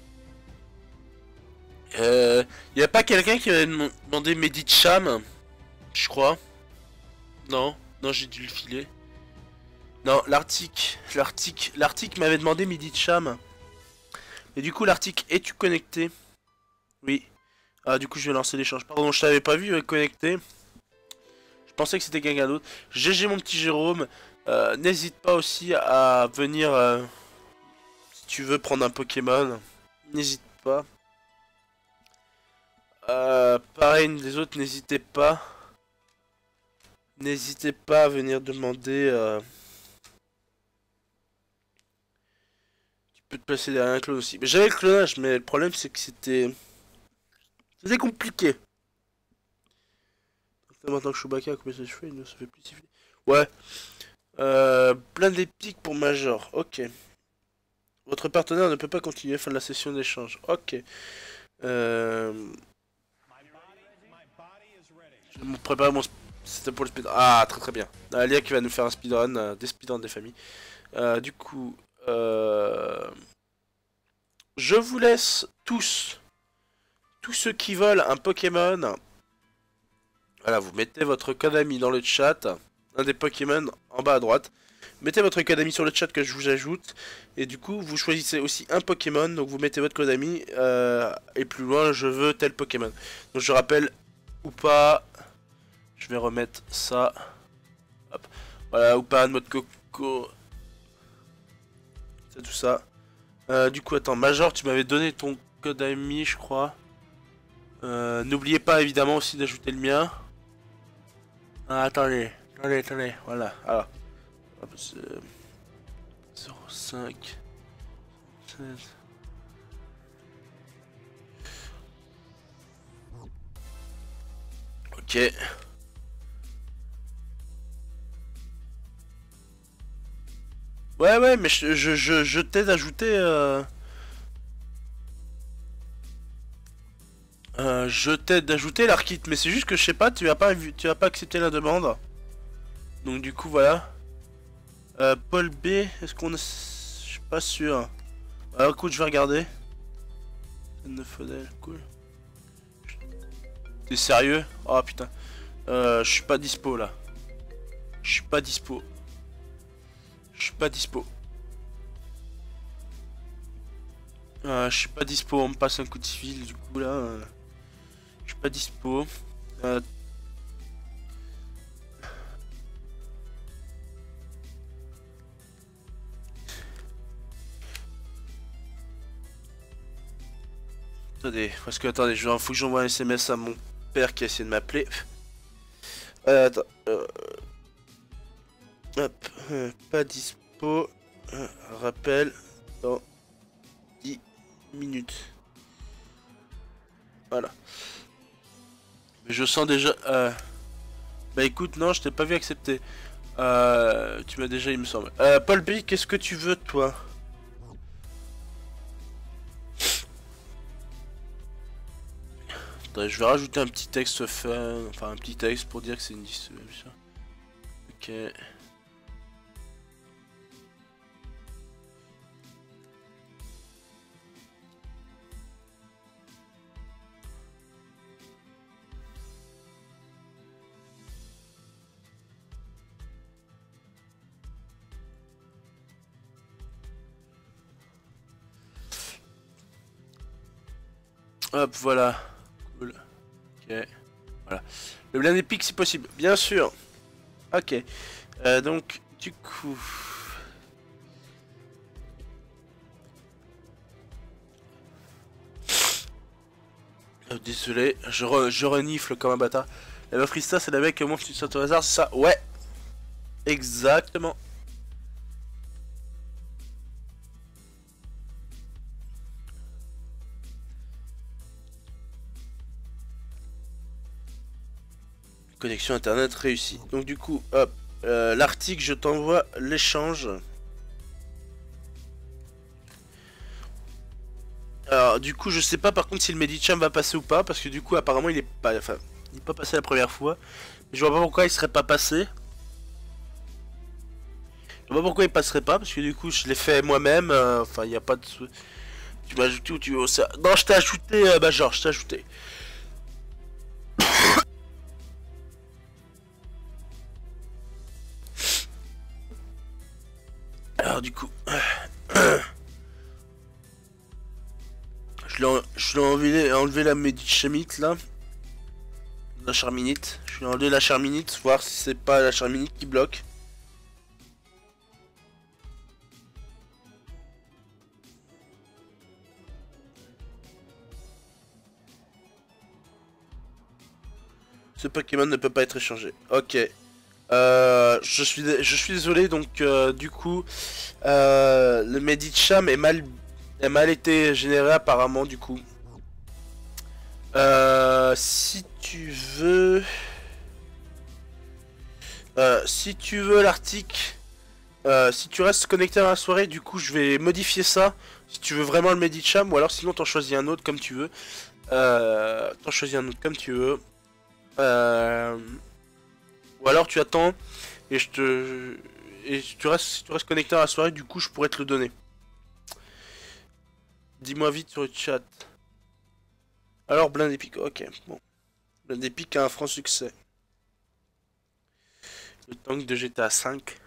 Y a pas quelqu'un qui avait demandé Medicham? Je crois. Non, non, j'ai dû le filer. Non, l'Arctique m'avait demandé Medicham. Et du coup, l'Arctique, es-tu connecté? Oui. Ah, du coup, je vais lancer l'échange. Pardon, je t'avais pas vu connecté. Je pensais que c'était quelqu'un d'autre. GG, mon petit Jérôme. N'hésite pas aussi à venir si tu veux prendre un Pokémon. N'hésite pas. Pareil, les autres, n'hésitez pas. N'hésitez pas à venir demander. Tu peux te placer derrière un clone aussi. Mais j'avais le clonage, mais le problème c'est que c'était compliqué. Maintenant que Chewbacca a coupé ses cheveux, il ne se fait plus siffler. Ouais. Plein d'épiques pour Major. Ok. Votre partenaire ne peut pas continuer fin de la session d'échange. Ok. Je vais me préparer mon. C'était pour le speedrun. Ah, très très bien. Alia qui va nous faire un speedrun, des speedruns des familles. Du coup, je vous laisse tous ceux qui veulent un Pokémon. Voilà, vous mettez votre code ami dans le chat, un des Pokémon en bas à droite. Mettez votre code ami sur le chat que je vous ajoute. Et du coup, vous choisissez aussi un Pokémon. Donc vous mettez votre code ami. Et plus loin, je veux tel Pokémon. Donc je rappelle ou pas. Je vais remettre ça. Hop. Voilà, ou pas, mode coco. C'est tout ça. Du coup, attends, Major, tu m'avais donné ton code ami, je crois. N'oubliez pas évidemment aussi d'ajouter le mien. Ah, attendez, voilà. Alors, hop, 05 16. Ok. Ouais, mais je t'aide à ajouter. Je t'aide d'ajouter l'Arkit, mais c'est juste que je sais pas, tu as pas accepté la demande. Donc du coup voilà. Paul B, est-ce qu'on est... Je suis pas sûr. Alors écoute, je vais regarder. Cool. T'es sérieux? Oh putain. Je suis pas dispo là. Je suis pas dispo. Je suis pas dispo. Je suis pas dispo, on me passe un coup de fil du coup là. Je suis pas dispo. Attendez, parce que attendez, faut que j'envoie un SMS à mon père qui a essayé de m'appeler. Attends. Hop, pas dispo. t'appelle dans 10 minutes. Voilà. Mais je sens déjà... Bah écoute, non, je t'ai pas vu accepter. Tu m'as déjà, il me semble. Paul B, qu'est-ce que tu veux, toi? Attends, je vais rajouter un petit texte fun, enfin un petit texte pour dire que c'est une distribution. Ok. Hop, voilà. Cool. Ok. Voilà. Le blind épique si possible. Bien sûr. Ok. Donc, du coup... désolé, je renifle comme un bâtard. La meuf Rista, c'est la mec que monte tu sautes au hasard, c'est ça? Ouais. Exactement. Connexion internet réussie. Donc du coup, hop, l'article, je t'envoie l'échange. Alors du coup, je sais pas par contre si le Medicham va passer ou pas, parce que du coup, apparemment, il est pas, enfin, il est pas passé la première fois. Mais je vois pas pourquoi il serait pas passé. Je vois pas pourquoi il passerait pas, parce que du coup, je l'ai fait moi-même. Enfin, il y a pas de. Tu m'as ajouté ou tu veux ça? Non, je t'ai ajouté, Major, je t'ai ajouté. Alors du coup, je l'ai enlevé la Medichamite là. La charminite. Je vais enlever la charminite, voir si c'est pas la charminite qui bloque. Ce Pokémon ne peut pas être échangé. Ok. Je suis désolé, donc du coup, le Medicham est mal été généré apparemment du coup. Si tu veux... si tu veux l'article, si tu restes connecté à la soirée, du coup je vais modifier ça. Si tu veux vraiment le Medicham, ou alors sinon t'en choisis un autre comme tu veux. T'en choisis un autre comme tu veux. Ou alors tu attends et je te... Et si tu restes connecté à la soirée, du coup je pourrais te le donner. Dis-moi vite sur le chat. Alors Blind Epic, ok, bon. Blind Epic a un franc succès. Le tank de GTA 5.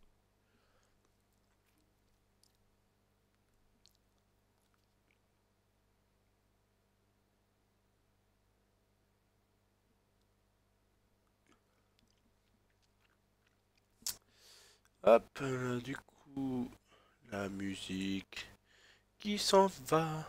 Hop, du coup, la musique qui s'en va.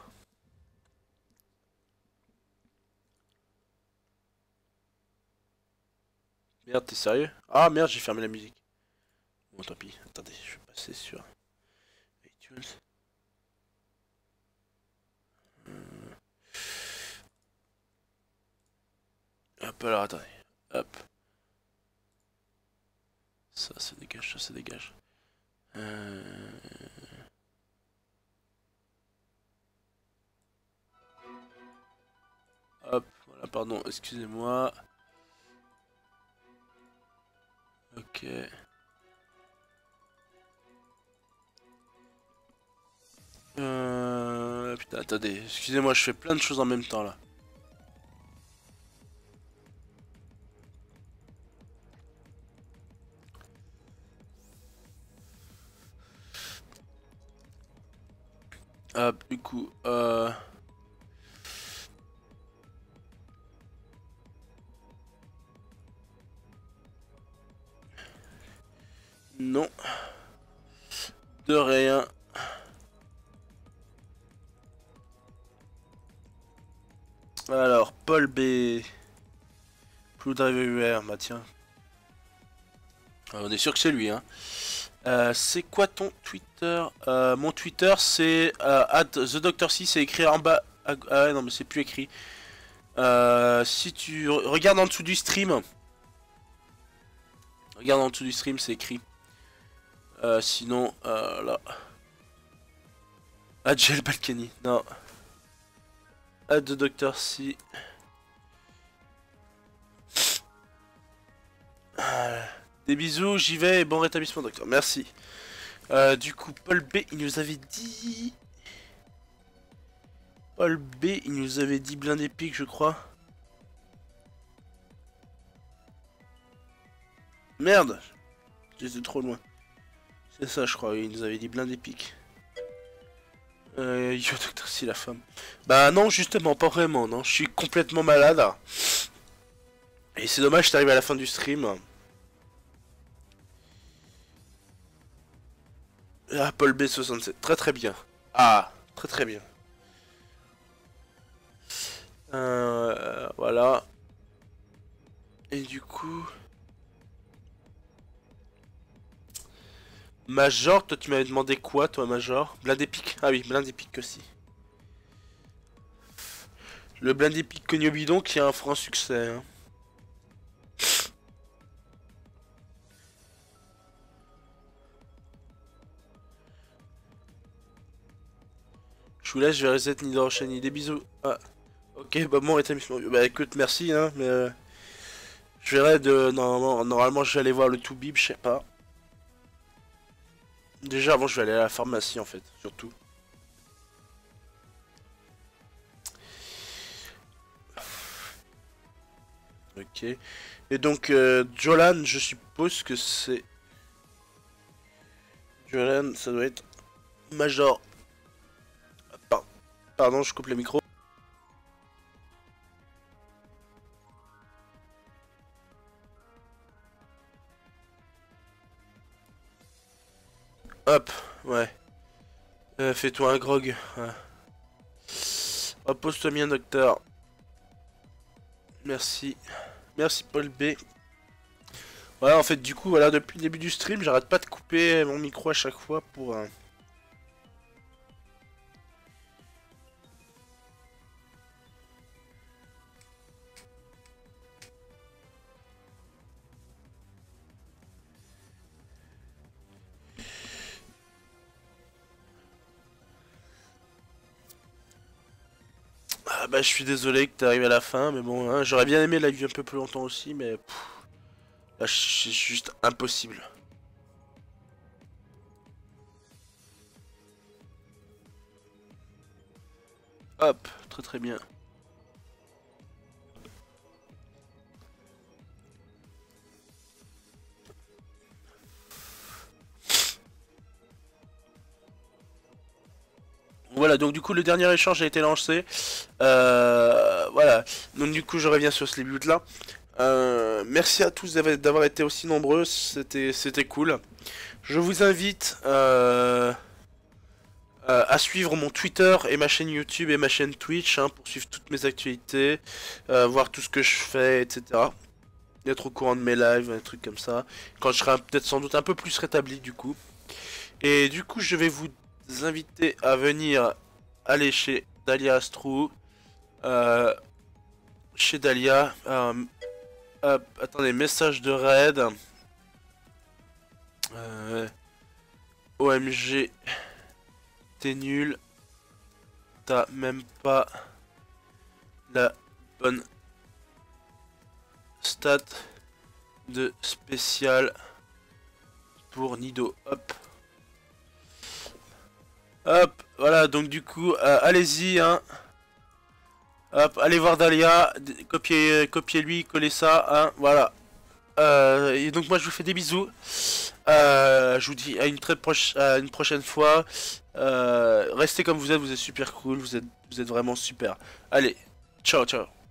Merde, t'es sérieux? Ah merde, j'ai fermé la musique. Bon, tant pis. Attendez, je vais passer sur iTunes. Euh, Hop, alors attendez. Hop. Ça dégage, ça dégage. Hop, voilà, pardon, excusez-moi. Ok. Putain, attendez, excusez-moi, je fais plein de choses en même temps là. Hop, du coup, non. De rien. Alors, Paul B. Blue Drive Everywhere, bah tiens. On est sûr que c'est lui, hein. C'est quoi ton Twitter? Mon Twitter c'est @TheDrC, c'est écrit en bas. Ah ouais, non mais c'est plus écrit. Si tu regardes en dessous du stream, regarde en dessous du stream, c'est écrit. Sinon, là. Adjel Balkany, non. @TheDrC. Des bisous, j'y vais et bon rétablissement, docteur. Merci. Du coup, Paul B, il nous avait dit. Paul B, il nous avait dit blindé pique, je crois. Merde, j'étais trop loin. C'est ça, je crois. Il nous avait dit blindé pique. Yo, docteur, si la femme. Bah non, justement, pas vraiment. Non, je suis complètement malade. Et c'est dommage, j'étais arrivé à la fin du stream. Ah, Paul B67, très très bien. Ah, très très bien. Voilà. Et du coup... Major, toi tu m'avais demandé quoi toi Major? Blindé pique. Ah oui, blindé pique aussi. Le blindé pique Cogno Bidon qui a un franc succès. Hein. Je vous laisse, je vais reset Nido enchaîner. Des bisous. Ah. Ok, bah bon rétablissement. Bah écoute, merci hein, mais je verrai de. Normalement je vais aller voir le Toubib, je sais pas. Déjà avant je vais aller à la pharmacie en fait, surtout. Ok. Et donc Jolan, je suppose que c'est. Jolan, ça doit être Major. Pardon, je coupe le micro. Hop, ouais. Fais-toi un grog. Ouais. Repose-toi bien, docteur. Merci. Merci, Paul B. Voilà, en fait, du coup, voilà, depuis le début du stream, j'arrête pas de couper mon micro à chaque fois pour... Ah bah, je suis désolé que t'es arrivé à la fin, mais bon, hein, j'aurais bien aimé la vue un peu plus longtemps aussi, mais... là, c'est juste impossible. Hop, très très bien. Voilà, donc du coup le dernier échange a été lancé. Voilà, donc du coup je reviens sur ce but là. Merci à tous d'avoir été aussi nombreux, c'était cool. Je vous invite à suivre mon Twitter et ma chaîne YouTube et ma chaîne Twitch hein, pour suivre toutes mes actualités, voir tout ce que je fais, etc. Être au courant de mes lives, des trucs comme ça. Quand je serai peut-être sans doute un peu plus rétabli du coup. Et du coup je vais vous inviter à venir aller chez Dahlia Astrou. Chez Dahlia. Attendez, message de raid. OMG. T'es nul. T'as même pas la bonne stat de spécial pour Nido. Hop. Hop, voilà, donc du coup, allez-y, hein. Hop, allez voir Dahlia, copiez-lui, collez ça, hein, voilà. Et donc moi je vous fais des bisous. Je vous dis à une prochaine fois. Restez comme vous êtes super cool, vous êtes vraiment super. Allez, ciao, ciao.